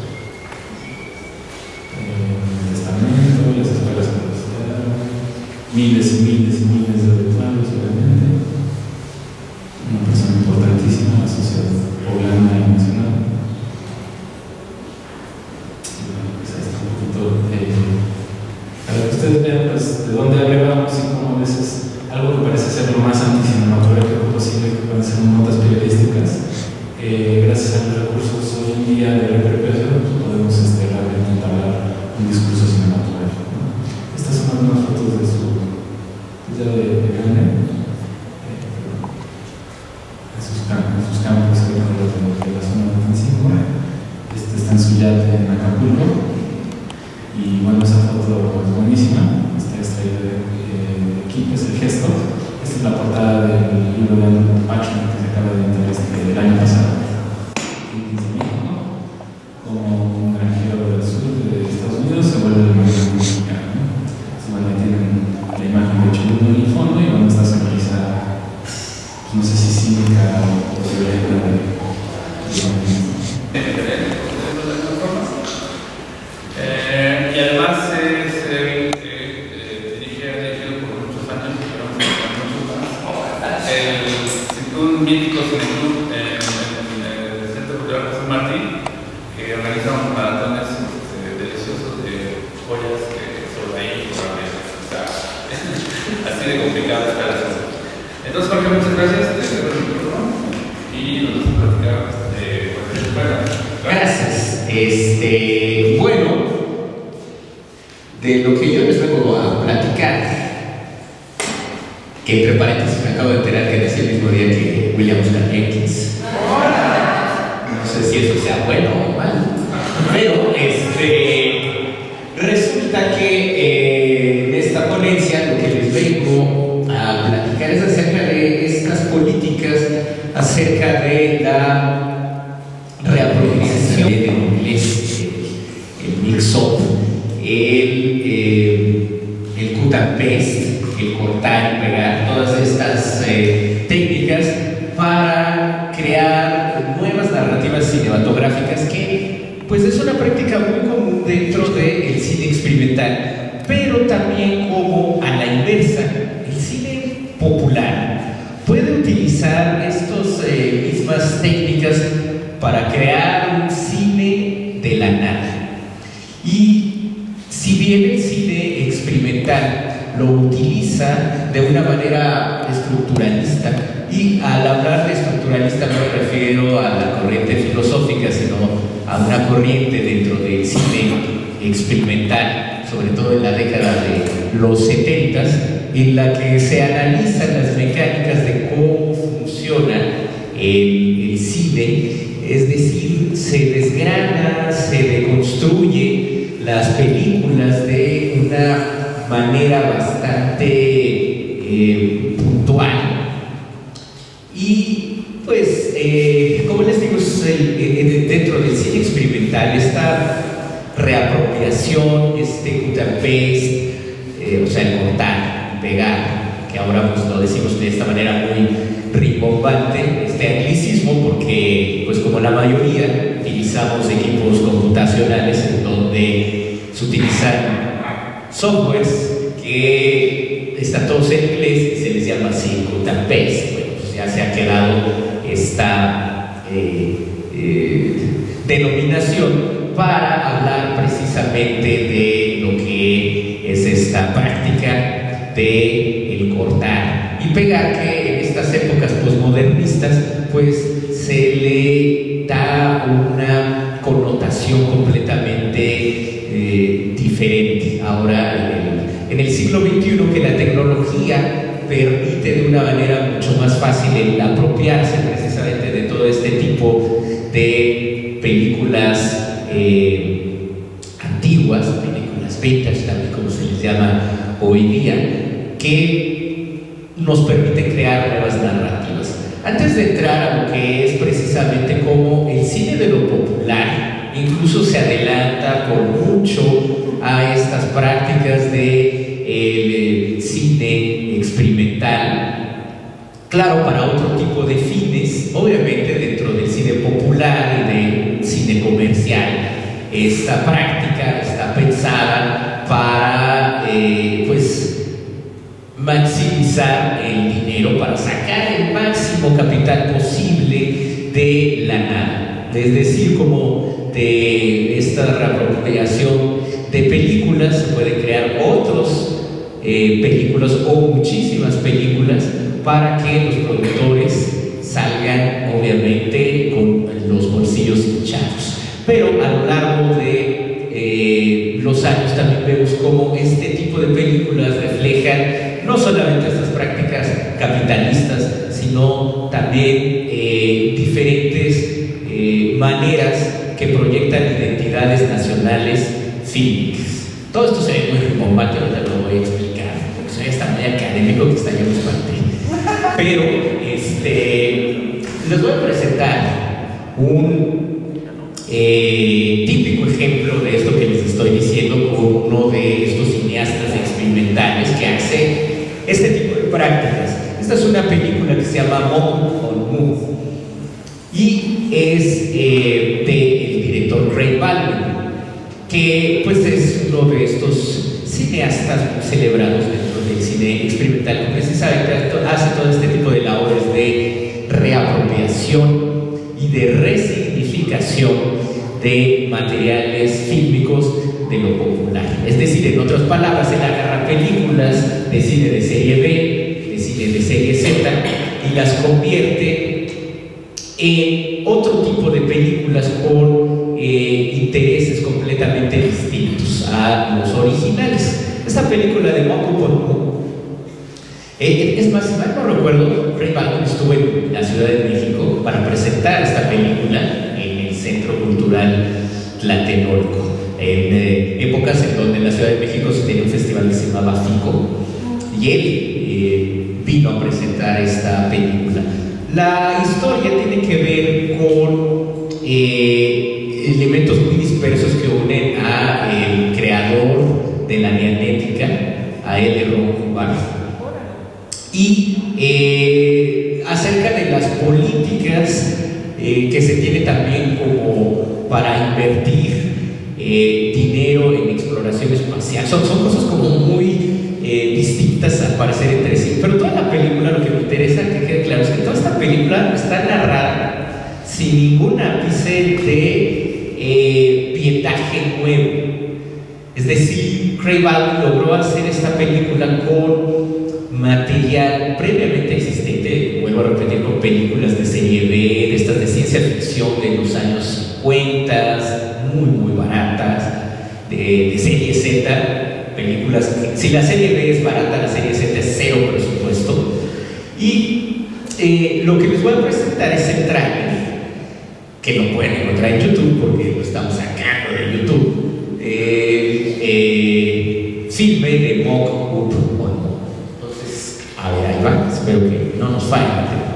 eh, el testamento, las escuelas universitarias, miles y miles y miles de obituarios, obviamente. Una persona importantísima en la sociedad poblana y nacional. Y bueno, pues ahí está un poquito. Eh, para que ustedes vean pues, de dónde arribamos y cómo a veces algo que parece ser lo más anticinematográfico posible, que pueden ser notas periodísticas, eh, gracias a los recursos hoy en día de la recreación, pues podemos este, realmente entablar un discurso cinematográfico, ¿no? Estas son algunas fotos de su ya de, de grande, eh, en sus campos, sus campos que de, de la zona de Francisco. Este está está en su yate en Acapulco. Y bueno, esa foto es buenísima, está extraída de, de aquí, es el gesto. Esta es la portada del libro de Andrew Pachman que se acaba de editar este, el año pasado. Como un granjero del sur de Estados Unidos se vuelve el mayor mexicano, ¿no? Entonces, bueno, ahí tienen la imagen de Cholulo en el fondo y bueno, esta sonrisa, pues, no sé si cínica o violenta de, de, de Eh, y además es eh, eh, dirige, dirigido por muchos años, pero muchos más. El Instituto Mítico Cineclub en, en, en el Centro Cultural José Martí, que organiza unos maratones eh, deliciosos de joyas que solo ahí, por la está así de complicado esta relación. Entonces, Jorge, muchas gracias, te cedo el micrófono y nos vamos a platicar de cualquier escuela. Gracias. Este, bueno, de lo que yo les vengo a platicar, que entre paréntesis me acabo de enterar que nací el mismo día que William Oscar Jenkins. No sé si eso sea bueno o malo, pero este, resulta que eh, en esta ponencia lo que les vengo a platicar es acerca de estas políticas, acerca de la reapropiación del inglés, el, el mix-up, el, eh, el cut and paste, el cortar y pegar, todas estas eh, técnicas para crear nuevas narrativas cinematográficas que pues es una práctica muy común dentro del cine experimental, pero también como a la inversa, el cine popular puede utilizar estas eh, mismas técnicas para crear un cine de la nada. Y si bien el cine experimental lo utiliza de una manera estructuralista, y al hablar de estructuralista no me refiero a la corriente filosófica, sino a una corriente dentro del cine experimental, sobre todo en la década de los setentas, en la que se analizan las mecánicas de cómo funciona el, el cine, es decir, se desgrana, se deconstruye las películas de una manera bastante eh, puntual. Y pues, eh, como les digo, es el, el, dentro del cine experimental esta reapropiación, este cut and paste, eh, o sea, el cortar, pegar, que ahora pues lo decimos de esta manera muy rimbombante, este anglicismo, porque pues como la mayoría utilizamos equipos computacionales en donde se utilizan softwares que están todos en inglés y se les llama así cut and paste. Bueno, pues ya se ha quedado esta eh, eh, denominación para hablar precisamente de lo que es esta práctica de el cortar y pegar, que en estas épocas posmodernistas pues se le da una connotación completamente eh, diferente. Ahora en el, en el siglo veintiuno, que la tecnología permite de una manera mucho más fácil el apropiarse precisamente de todo este tipo de películas eh, antiguas, películas vintage también como se les llama hoy día, que nos permite crear nuevas narrativas. Antes de entrar a lo que es precisamente cómo el cine de lo popular incluso se adelanta por mucho a estas prácticas de eh, cine experimental, claro, para otro tipo de fines, obviamente dentro del cine popular y del cine comercial, esta práctica está pensada para eh, pues maximizar el dinero, para sacar el máximo capital posible de la nada, es decir, como de esta reapropiación de películas se pueden crear otros eh, películas o muchísimas películas para que los productores salgan obviamente con los bolsillos hinchados. Pero a lo largo de eh, los años también vemos cómo este tipo de películas reflejan no solamente estas prácticas capitalistas, sino también eh, diferentes eh, maneras que proyectan fílmicas. Todo esto se ve muy rimbombante, ahorita lo voy a explicar, porque soy hasta muy académico que está yo en parte. Pero este, les voy a presentar un eh, típico ejemplo de esto que les estoy diciendo con uno de estos cineastas experimentales que hace este tipo de prácticas. Esta es una película que se llama Mock on Move y es eh, del director Ray Baldwin, que pues es uno de estos cineastas muy celebrados dentro del cine experimental, que precisamente hace todo este tipo de labores de reapropiación y de resignificación de materiales fílmicos de lo popular. Es decir, en otras palabras, él agarra películas de cine de serie B, de cine de serie Z, y las convierte en otro tipo de películas con eh, intereses completamente distintos a los originales. Esta película de Mock on Move, eh, es más, si mal no recuerdo, Ray Baldwin estuvo en la Ciudad de México para presentar esta película en el Centro Cultural Tlatelolco, en eh, épocas en donde en la Ciudad de México se tenía un festival que se llamaba FICO, y él eh, vino a presentar esta película. La historia tiene que ver con eh, elementos muy dispersos que unen al creador de la Dianética, a L. Ron Hubbard, y eh, acerca de las políticas eh, que se tiene también como para invertir eh, dinero en exploración espacial. Son, son cosas como muy eh, distintas al parecer entre sí, pero toda la película, lo que me interesa que quede claro es que toda esta película está narrada sin ningún ápice de eh, pietaje nuevo. Es decir, Ray Baldwin logró hacer esta película con material previamente existente, vuelvo a repetir, con películas de serie B, de estas de ciencia ficción de los años cincuenta, muy muy baratas, de, de serie Z, películas que, si la serie B es barata, la serie Z es cero presupuesto. Y eh, lo que les voy a presentar es el trailer, que lo pueden encontrar en YouTube porque lo estamos sacando de YouTube, eh, eh, filme de Mock on Move. A ver, ahí va, espero que no nos falle.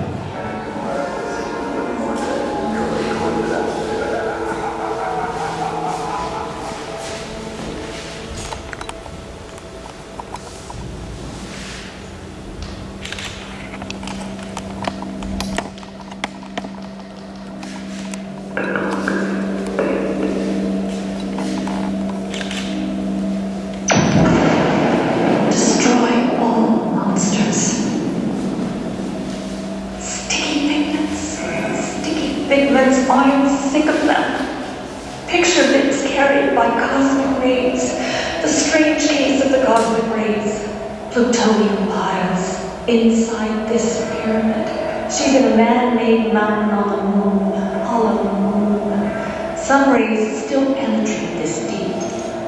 Inside this pyramid, she's in a man-made mountain on the moon, hollow moon. Some rays still penetrate this deep.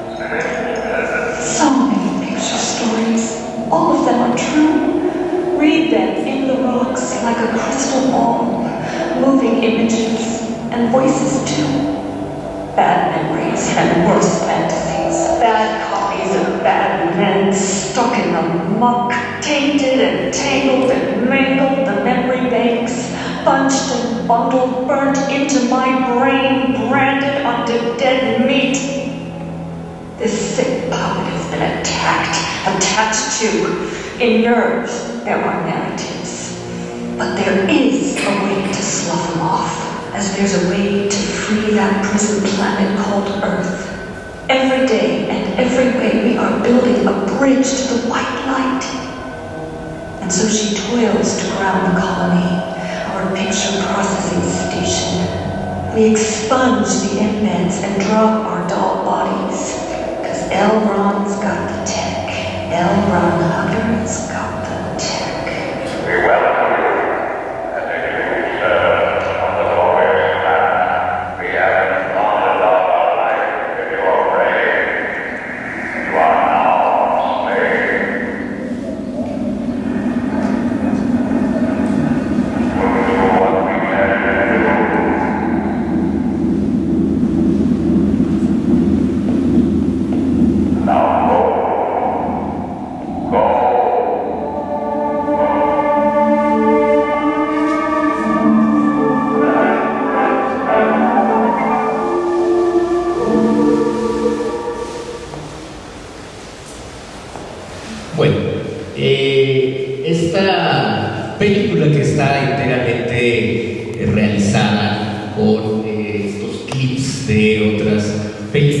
So many picture stories, all of them are true. Read them in the rocks like a crystal ball, moving images and voices too. Bad memories and worse fantasies, bad copies of bad men stuck in the muck, tainted and tangled and mangled, the memory banks, bunched and bundled, burnt into my brain, branded onto dead meat. This sick puppet has been attacked, attached to. In nerves, there are narratives. But there is a way to slough them off, as there's a way to free that prison planet called Earth. Every day and every way we are building a bridge to the white light. And so she toils to ground the colony, our picture processing station. We expunge the embeds and drop our doll bodies, because L. Ron's got the tech. L. Ron Hubbard's got the tech. We welcome you. As a servant of the Lord's plan, we have bonded all our life with your praise. You are now slaves.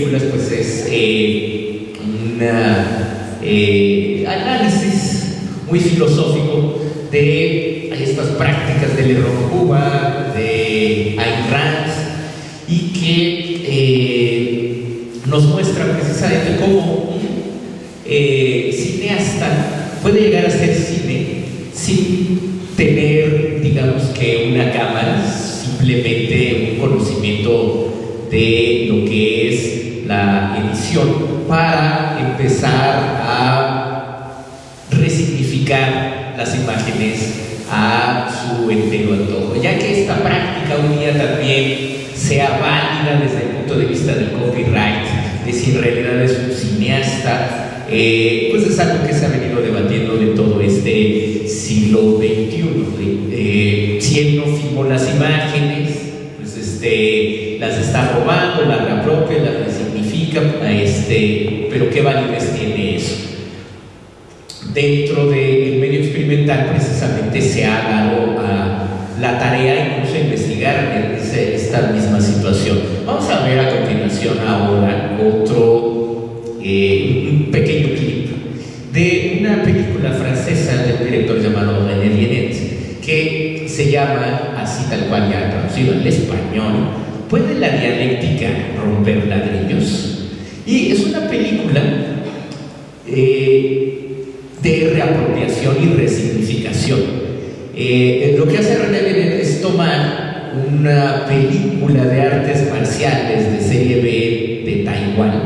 películas pues es eh, un eh, análisis muy filosófico de estas prácticas del Leroy Cuba, de Ayn Rand, y que eh, nos muestra precisamente cómo un eh, cineasta puede llegar a hacer cine sin tener, digamos que una cámara, simplemente un conocimiento de lo que es la edición, para empezar a resignificar las imágenes a su entero antojo, ya que esta práctica hoy día también sea válida desde el punto de vista del copyright, de si en realidad es un cineasta, eh, pues es algo que se ha venido debatiendo de todo este siglo veintiuno. Eh, si él no filmó las imágenes, pues este, las está robando, las reapropia, las resignifica, este, pero ¿qué validez tiene eso? Dentro del medio experimental precisamente se ha dado a la tarea incluso de investigar esta misma situación. Vamos a ver a continuación ahora otro eh, un pequeño clip de una película francesa de un director llamado René Viennet, que se llama, así tal cual ya traducido al español, ¿Puede la dialéctica romper ladrillos? Y es una película eh, de reapropiación y resignificación. Eh, lo que hace René Viennet es tomar una película de artes marciales de serie B de Taiwán,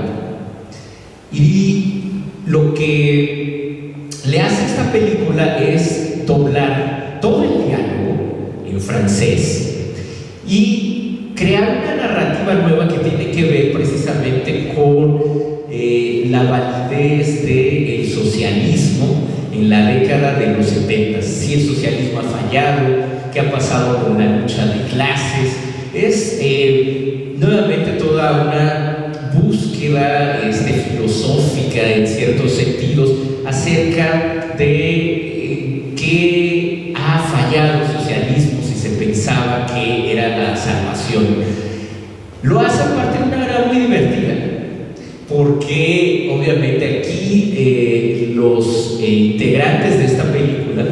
y lo que le hace esta película es doblar todo el diálogo en francés y crear una narrativa nueva que tiene que ver precisamente con eh, la validez del socialismo en la década de los setenta. Si el socialismo ha fallado, qué ha pasado con la lucha de clases. Es eh, nuevamente toda una búsqueda este, filosófica en ciertos sentidos acerca de eh, qué ha fallado el socialismo si se pensaba que era la salvación. Lo hace aparte de una manera muy divertida, porque obviamente aquí eh, los eh, integrantes de esta película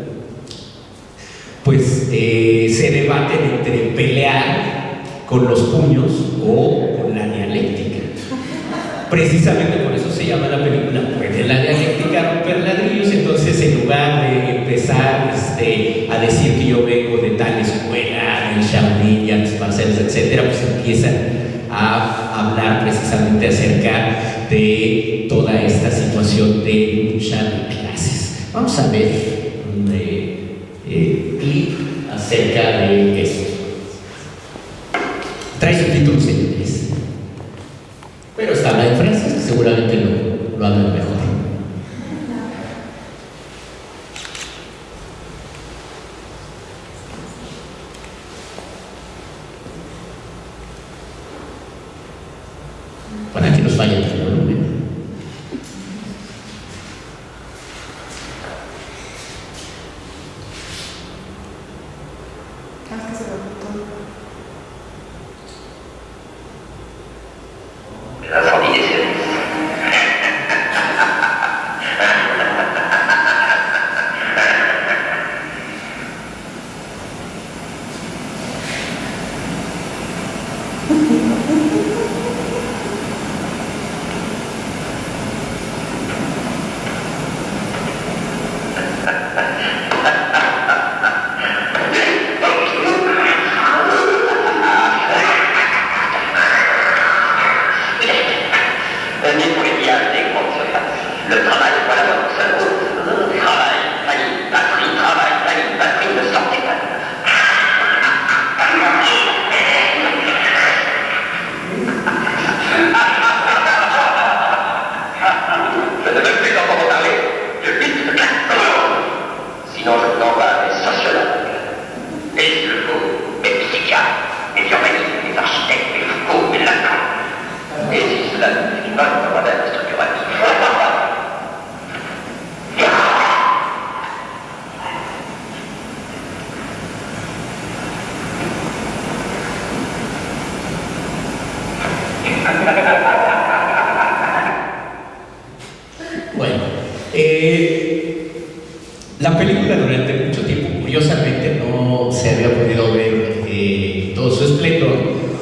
pues eh, se debaten entre pelear con los puños o con la dialéctica. Precisamente por eso se llama la película ¿Puede la dialéctica romper ladrillos? Entonces, en lugar de empezar este, a decir que yo vengo de tal escuela, del Shaolin y artes marciales, etcétera, pues empiezan a hablar precisamente acerca de toda esta situación de lucha de clases. Vamos a ver un eh, eh, clip acerca de esto. Trae subtítulos en inglés, pero está hablando en francés, que seguramente lo, lo hablan mejor. Para que nos vaya el volumen. Thank you. la película durante mucho tiempo, curiosamente, no se había podido ver eh, todo su esplendor,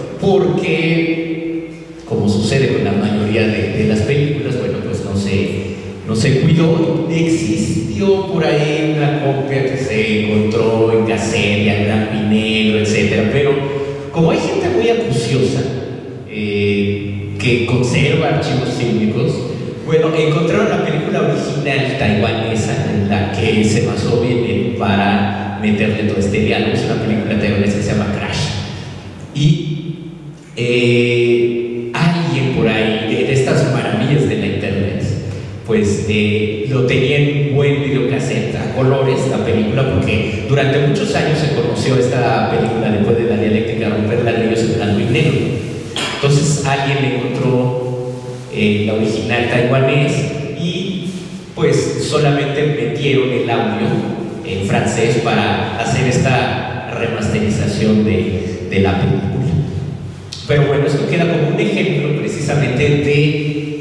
porque, como sucede con la mayoría de, de las películas, bueno, pues no se, no se cuidó. Existió por ahí una copia que se encontró en cassette, en blanco y negro, etcétera, pero como hay gente muy acuciosa eh, que conserva archivos fílmicos, bueno, encontraron la película original taiwanesa en la que se basó bien para meterle todo este diálogo. Es una película taiwanesa que se llama Crash. Y eh, alguien por ahí, de estas maravillas de la internet, pues eh, lo tenía en un buen videocassette a colores, la película, porque durante muchos años se conoció esta película después de la dialéctica romper ladrillos en blanco y negro. Entonces alguien le encontró eh, la original taiwanés y pues solamente metieron el audio en francés para hacer esta remasterización de, de la película. Pero bueno, esto queda como un ejemplo precisamente de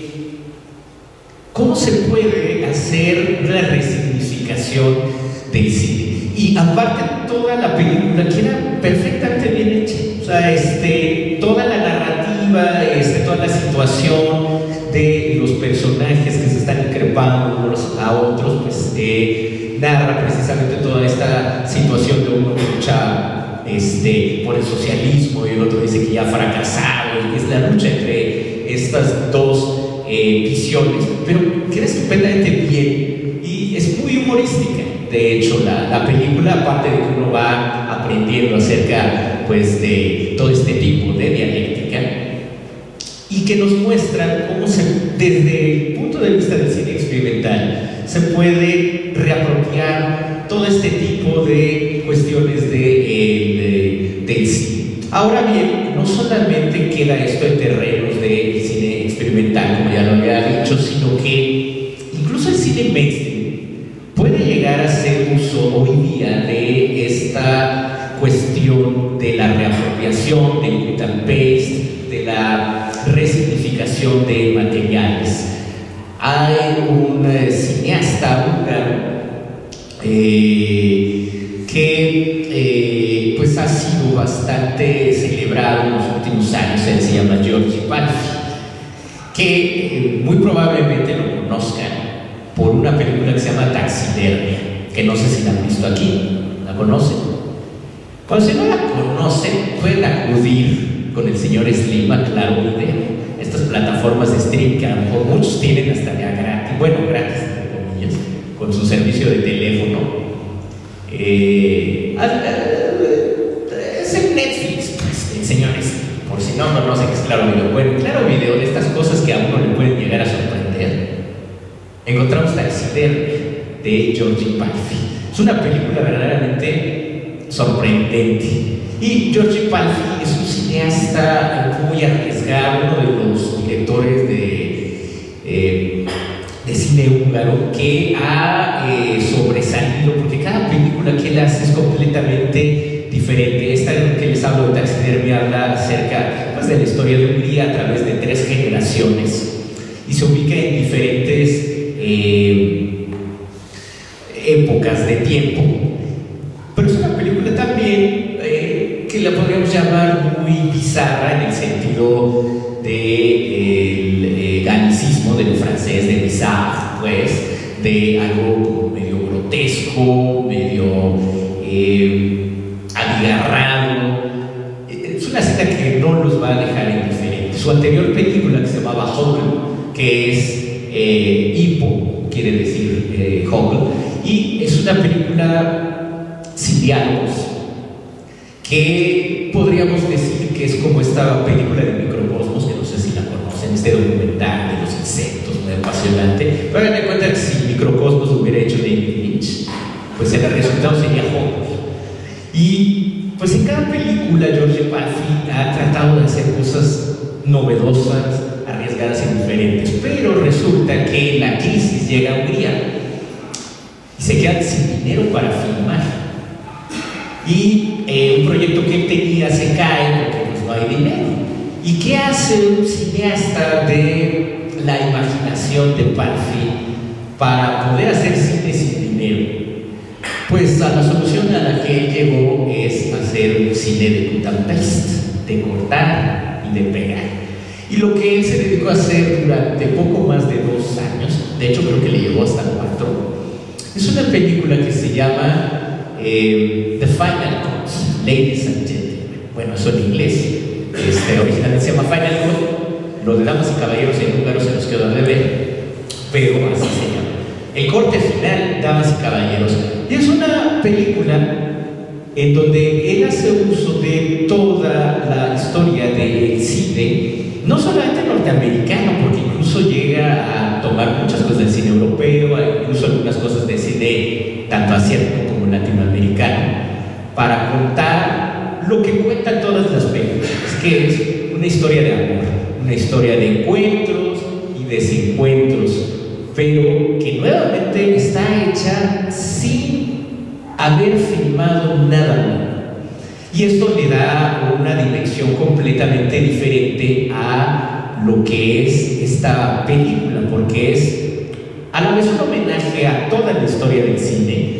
cómo se puede hacer una resignificación del cine. Y aparte toda la película queda perfectamente bien hecha. O sea, este, toda la narrativa, este, toda la situación de los personajes que se están increpando unos a otros, pues eh, narra precisamente toda esta situación de uno que lucha este, por el socialismo y el otro dice que ya ha fracasado, y es la lucha entre estas dos Eh, visiones, pero queda estupendamente bien y es muy humorística. De hecho, la, la película, aparte de que uno va aprendiendo acerca pues de todo este tipo de dialéctica y que nos muestra cómo se, desde el punto de vista del cine experimental, se puede reapropiar todo este tipo de cuestiones de, eh, de, del cine. Ahora bien, no solamente queda esto en terrenos de cine experimental, como ya lo había dicho, sino que incluso el cine mainstream puede llegar a hacer uso hoy día de esta cuestión de la reapropiación, del cut and paste, de la resignificación de materiales. Hay un eh, cineasta húngaro eh, que eh, pues ha sido bastante celebrado en los últimos años. Él se llama György Pálffy, que eh, muy probablemente lo conozcan por una película que se llama Taxidermia, que no sé si la han visto aquí. ¿La conocen? Cuando si no la conocen, pueden acudir con el señor Slim a Claro Video, estas plataformas de streaming que a lo mejor muchos tienen hasta ya gratis, bueno, gratis entre comillas, con su servicio de teléfono. Eh, es en Netflix, pues, señores, por si no conocen que es Claro Video. Bueno, Claro Video, de estas cosas que a uno le pueden llegar a sorprender, encontramos Taxidermia de György Pálffy. Es una película verdaderamente sorprendente. Y György Pálffy es un cineasta muy arriesgado, uno de los directores de, eh, de cine húngaro que ha eh, sobresalido, porque cada película que él hace es completamente diferente. Esta que les hablo de Taxidermia habla acerca pues, de la historia de Hungría a través de tres generaciones y se ubica en diferentes eh, épocas de tiempo. Pero es una película también eh, que la podríamos llamar muy bizarra en el sentido del de, eh, galicismo de lo francés, de bizarre, pues, de algo como medio grotesco, medio eh, abigarrado. Es una cita que no los va a dejar indiferentes. Su anterior película, que se llamaba Hoggle, que es eh, hipo, quiere decir eh, Hoggle, y es una película sin diálogos, que podríamos decir que es como esta película de Microcosmos, que no sé si la conocen, este documental de los insectos, muy apasionante. Pero hagan de cuenta que si Microcosmos lo hubiera hecho David Lynch, pues el resultado sería Hoggle. Y pues en cada película György Pálffy ha tratado de hacer cosas novedosas, arriesgadas y diferentes, pero resulta que la crisis llega a Hungría y se quedan sin dinero para filmar. Y eh, un proyecto que él tenía se cae porque pues, no hay dinero. ¿Y qué hace un cineasta de la imaginación de Pálffy para poder hacer cine sin dinero? Pues a la solución a la que él llegó es hacer un cine de cut and paste, de cortar y de pegar. Y lo que él se dedicó a hacer durante poco más de dos años, de hecho creo que le llevó hasta cuatro, es una película que se llama eh, The Final Cut, Ladies and Gentlemen. Bueno, eso en inglés, este, originalmente se llama Final Cut, lo de damas y caballeros en húngaro se nos quedó a deber, pero así se llama. El corte final, damas y caballeros, y es una película en donde él hace uso de toda la historia del cine, no solamente norteamericano, porque incluso llega a tomar muchas cosas del cine europeo, incluso algunas cosas del cine tanto asiático como latinoamericano, para contar lo que cuentan todas las películas, que es una historia de amor, una historia de encuentros y desencuentros, pero que nuevamente está hecha sin haber filmado nada nuevo. Y esto le da una dimensión completamente diferente a lo que es esta película, porque es a la vez un homenaje a toda la historia del cine,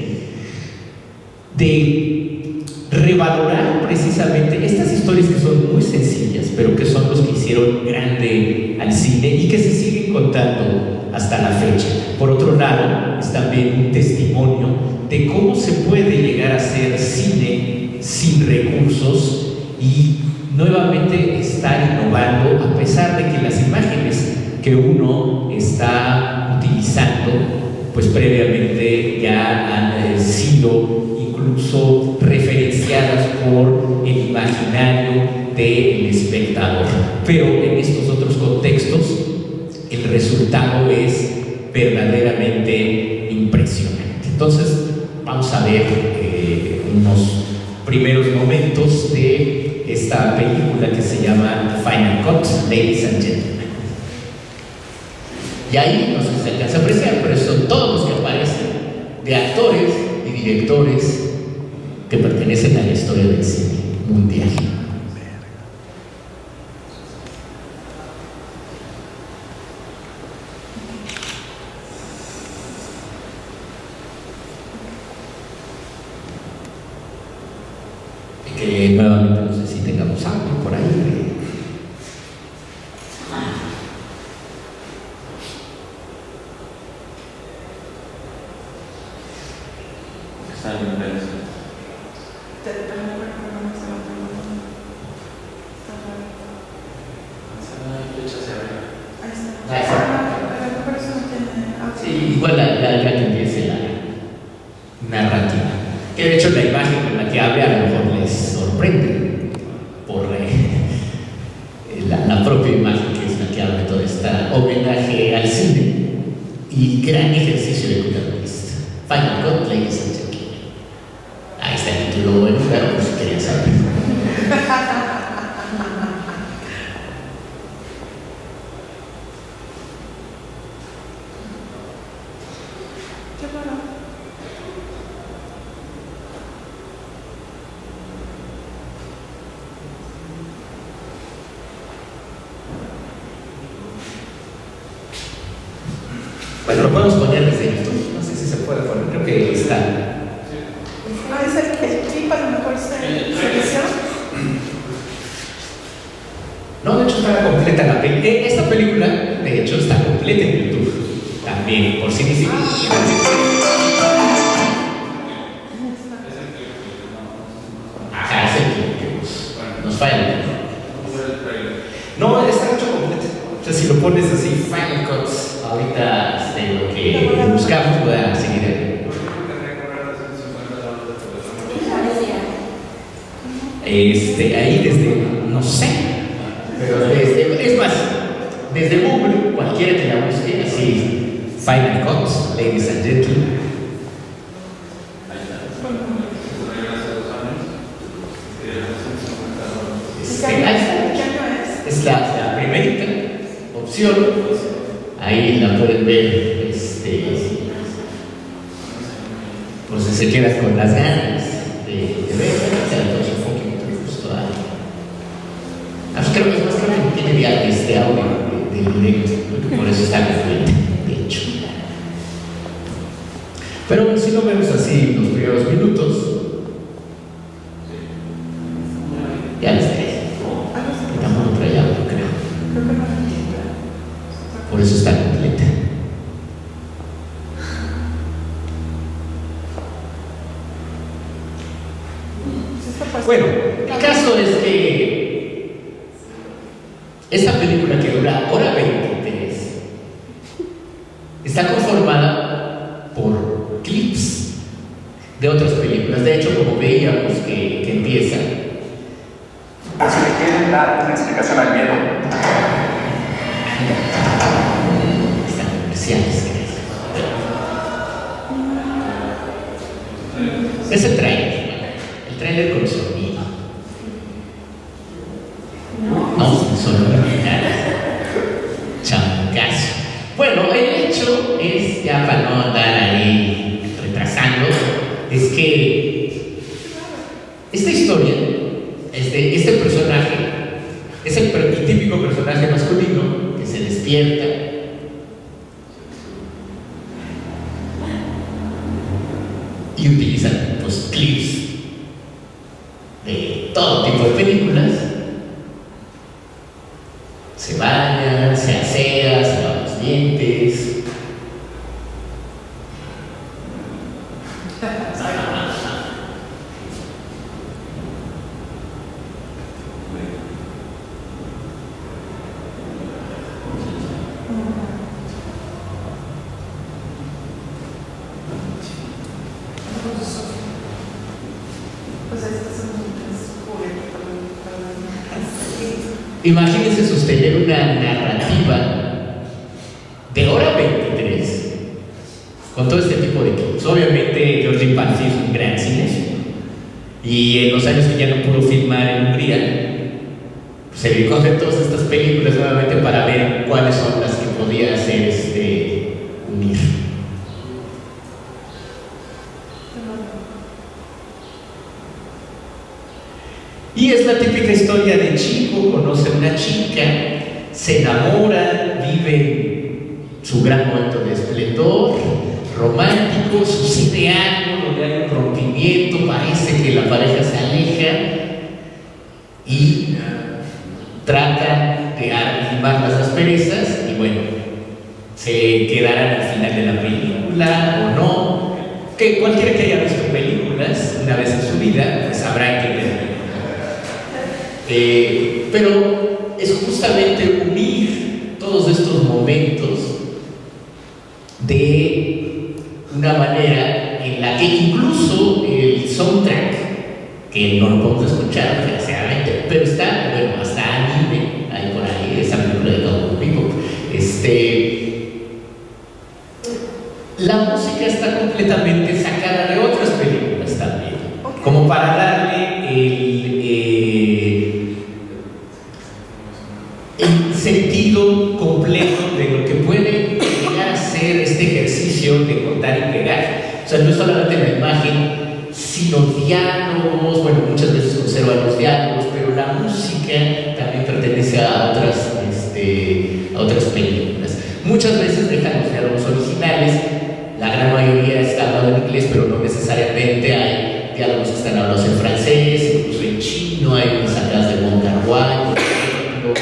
de revalorar precisamente estas historias que son muy sencillas, pero que son los que hicieron grande al cine y que se siguen contando hasta la fecha. Por otro lado, es también un testimonio de cómo se puede llegar a hacer cine sin recursos y nuevamente estar innovando a pesar de que las imágenes que uno está utilizando pues previamente ya han eh, sido incluso referenciadas por el imaginario del espectador, pero en estos otros contextos el resultado es verdaderamente impresionante. Entonces vamos a ver eh, unos primeros momentos de esta película que se llama The Final Cut, Ladies and Gentlemen. Y ahí no sé si se alcanza a apreciar, pero son todos los que aparecen de actores y directores que pertenecen a la historia del cine mundial. Que nuevamente no sé si tengamos algo por ahí. Sí, igual la, la, la que empiece la narrativa. Que de hecho la imagen con la que hable a lo mejor les sorprende por eh, la, la propia imagen que es la que habla todo este homenaje al cine y gran ejercicio de protagonista. Final Cut, Ladies and Gentlemen. Ahí está el título en lugar, por si querían saber. Bueno, lo podemos poner desde YouTube, no sé si se puede poner, creo que está. No, es el que el clip a lo mejor se selecciona. No, de hecho está completa la película. Esta película, de hecho, está completa en YouTube. También, por si ni siquiera. Ajá, es el que nos, nos falla. No, está hecho completo. O sea, si lo pones así, Final Cuts, ahorita este, lo que buscamos voy a seguir ahí. Este, ahí desde, no sé, pero desde, es más, desde Google, cualquiera que la busque, así, Final Cuts, Ladies and Gentlemen. Este, ahí está. Es la, la primerita opción, ahí la pueden ver, este, pues si se queda con las ganas de, de ver, se la puede un poquito justo ahí. Ah, creo que es más claro que tiene ya este audio del directo, por eso está completa, de hecho. Pero bueno, si lo vemos así en los primeros minutos, ya les trae. Tampoco trae audio, creo. Por eso está completa. Bueno, el caso es que esta película, que dura hora veintitrés, está conformada por clips de otras películas. De hecho, como veíamos que, que empieza. Si le quieren dar una explicación al miedo. Están comerciales, ¿crees? Es el trailer. El trailer con sonido. No, solo changazo. Bueno, el hecho es, ya para no andar ahí retrasando, es que esta historia, este, este personaje, es el, el típico personaje masculino que se despierta y utiliza pues, clips de todo tipo de películas. Se baña, se asea, se lava los dientes. Imagínense sostener una narrativa de hora veintitrés con todo este tipo de clips. Obviamente Georgi Panfi es un gran cineasta y en los años que ya no pudo filmar en Hungría, pues se dedicó a hacer todas estas películas nuevamente para ver cuáles son las que podía hacer este, unir. Y es la típica historia de chico, conoce a una chica, se enamora, vive su gran momento de esplendor romántico, sucede algo donde hay un rompimiento, parece que la pareja se aleja y tratan de arrimar las asperezas y bueno, se quedarán al final de la película o no. Que cualquiera que haya visto películas una vez en su vida, pues sabrá que Eh, pero es justamente unir todos estos momentos de una manera en la que incluso el soundtrack, que no lo podemos escuchar desgraciadamente, pero está, bueno, hasta anime, hay por ahí esa película de Cowboy Bebop, este, la música está completamente sacada de otras películas también, como para darle el el sentido completo de lo que puede llegar a ser este ejercicio de cortar y pegar. O sea, no es solamente la imagen, sino diálogos. Bueno, muchas veces conservan los diálogos, pero la música también pertenece a otras, este, a otras películas. Muchas veces dejan los diálogos originales, la gran mayoría está hablado en inglés, pero no necesariamente. Hay diálogos que están hablados en francés, incluso en chino, hay unas sacadas de Wong Kar-wai, por ejemplo.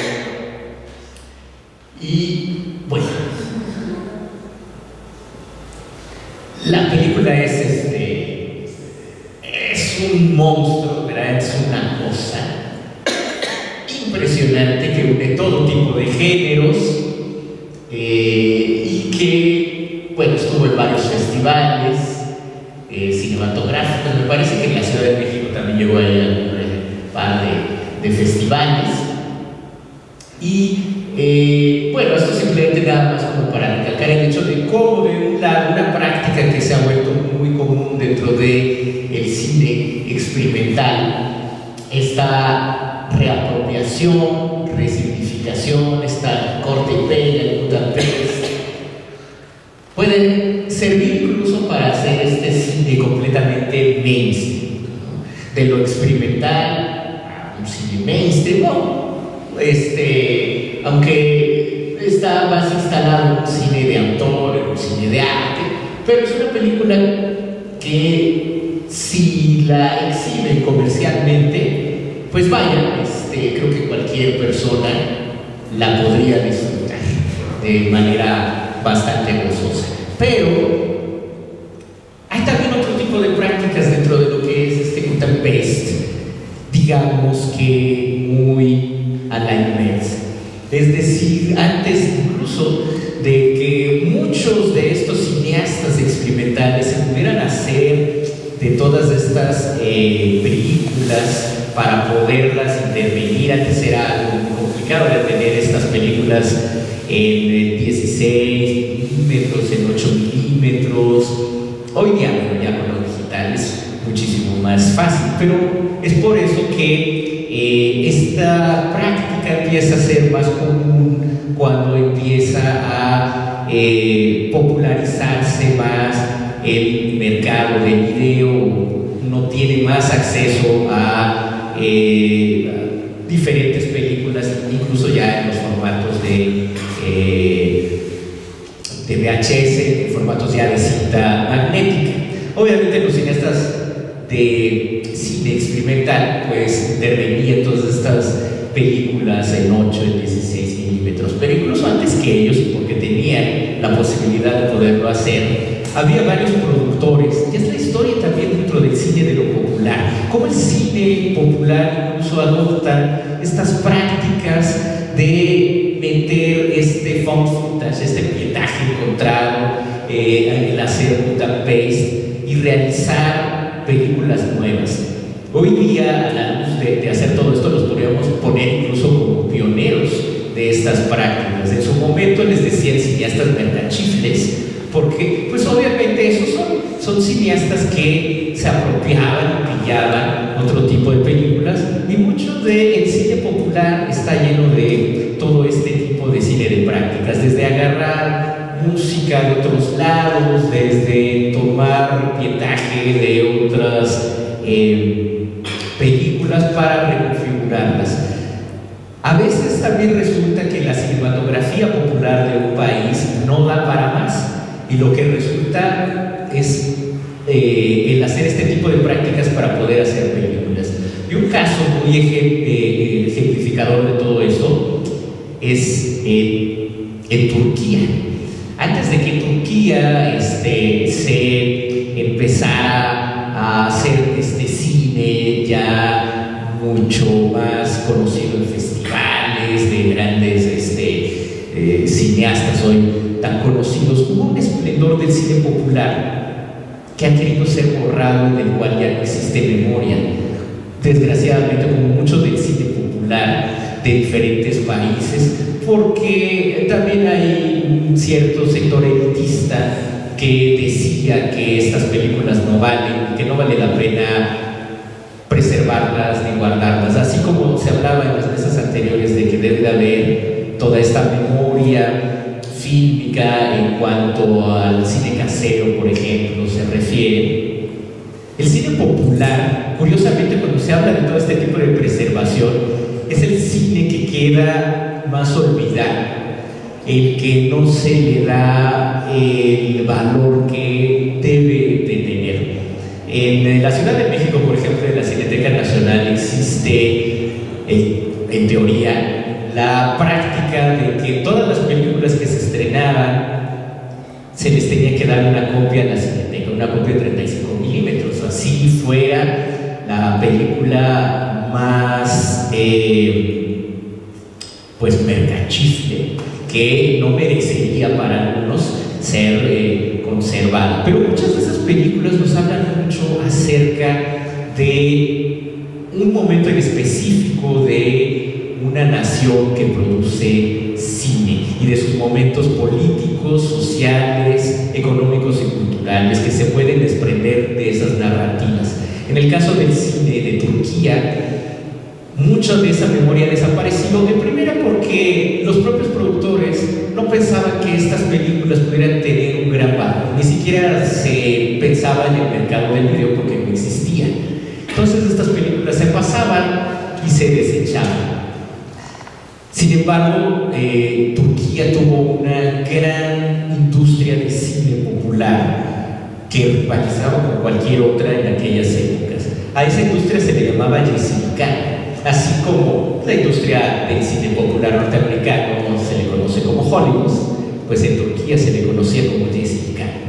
Y bueno, la película es este es un monstruo, ¿verdad? Es una cosa impresionante que une todo tipo de géneros eh, y que, bueno, estuvo en varios festivales eh, cinematográficos. Me parece que en la Ciudad de México también llegó a un par de, de festivales. Y Eh, bueno, esto simplemente nada más como para recalcar el hecho de cómo de un lado una práctica que se ha vuelto muy común dentro del cine experimental, esta reapropiación, resignificación, esta corte y pega, el Budapest, pueden servir incluso para hacer este cine completamente mainstream, ¿no? De lo experimental a un cine mainstream, ¿no? Este, aunque está más instalado en un cine de autor, en un cine de arte, pero es una película que si la exhiben comercialmente, pues vaya, este, creo que cualquier persona la podría disfrutar de manera bastante gozosa. Pero hay también otro tipo de prácticas dentro de lo que es este cut and paste, digamos que muy a la inversa. Es decir, antes incluso de que muchos de estos cineastas experimentales se pudieran hacer de todas estas eh, películas para poderlas intervenir, antes era algo muy complicado de tener estas películas en dieciséis milímetros, en ocho milímetros. Hoy día, bueno, ya con lo digital es muchísimo más fácil, pero es por eso que eh, esta práctica empieza a ser más común cuando empieza a eh, popularizarse más el mercado de video, uno tiene más acceso a, eh, a diferentes películas, incluso ya en los formatos de, eh, de V H S, en formatos ya de cinta magnética. Obviamente los cineastas de cine experimental pues intervenían todas estas películas en ocho, en dieciséis milímetros, pero incluso antes que ellos, porque tenían la posibilidad de poderlo hacer, había varios productores, y es la historia también dentro del cine de lo popular, cómo el cine popular incluso adopta estas prácticas de meter este found footage, este pietaje encontrado, eh, el hacer cut and paste y realizar películas nuevas. Hoy día, a la luz de, de hacer todo esto, los podríamos poner incluso como pioneros de estas prácticas. En su momento les decían cineastas mercachifles, porque pues obviamente esos son, son cineastas que se apropiaban y pillaban otro tipo de películas, y mucho del cine popular está lleno de todo este tipo de cine de prácticas, desde agarrar música de otros lados, desde tomar pietaje de otras eh, películas para reconfigurarlas. A veces también resulta que la cinematografía popular de un país no da para más, y lo que resulta es eh, el hacer este tipo de prácticas para poder hacer películas. Y un caso muy eh, ejemplificador de todo eso es eh, en Turquía. Antes de que Turquía este, se empezara a hacer este cine ya mucho más conocido en festivales de grandes este, eh, cineastas hoy tan conocidos, hubo un esplendor del cine popular que ha querido ser borrado y del cual ya no existe memoria, desgraciadamente, como mucho del cine popular de diferentes países, porque también hay un cierto sector elitista que decía que estas películas no valen, que no vale la pena preservarlas ni guardarlas, así como se hablaba en las mesas anteriores de que debe de haber toda esta memoria fílmica en cuanto al cine casero, por ejemplo, se refiere. El cine popular, curiosamente, cuando se habla de todo este tipo de preservación, es el cine que queda más olvidado, el que no se le da el valor que debe de tener. En la Ciudad de México, por ejemplo, en la Cineteca Nacional existe, en teoría, la práctica de que todas las películas que se estrenaban se les tenía que dar una copia a la Cineteca, una copia de treinta y cinco milímetros, así fuera la película más eh, pues mercachifle, que no merecería para algunos ser eh, conservada. Pero muchas de esas películas nos hablan mucho acerca de un momento en específico de una nación que produce cine y de sus momentos políticos, sociales, económicos y culturales que se pueden desprender de esas narrativas. En el caso del cine de Turquía, mucha de esa memoria ha desaparecido, de primera porque los propios productores no pensaban que estas películas pudieran tener un gran valor, ni siquiera se pensaba en el mercado del video porque no existía. Entonces estas películas se pasaban y se desechaban. Sin embargo, eh, Turquía tuvo una gran industria de cine popular que rivalizaba con cualquier otra en aquellas épocas. A esa industria se le llamaba Jaycenicana, así como la industria del cine popular norteamericano se le conoce como Hollywood, pues en Turquía se le conocía como Jaycenicana.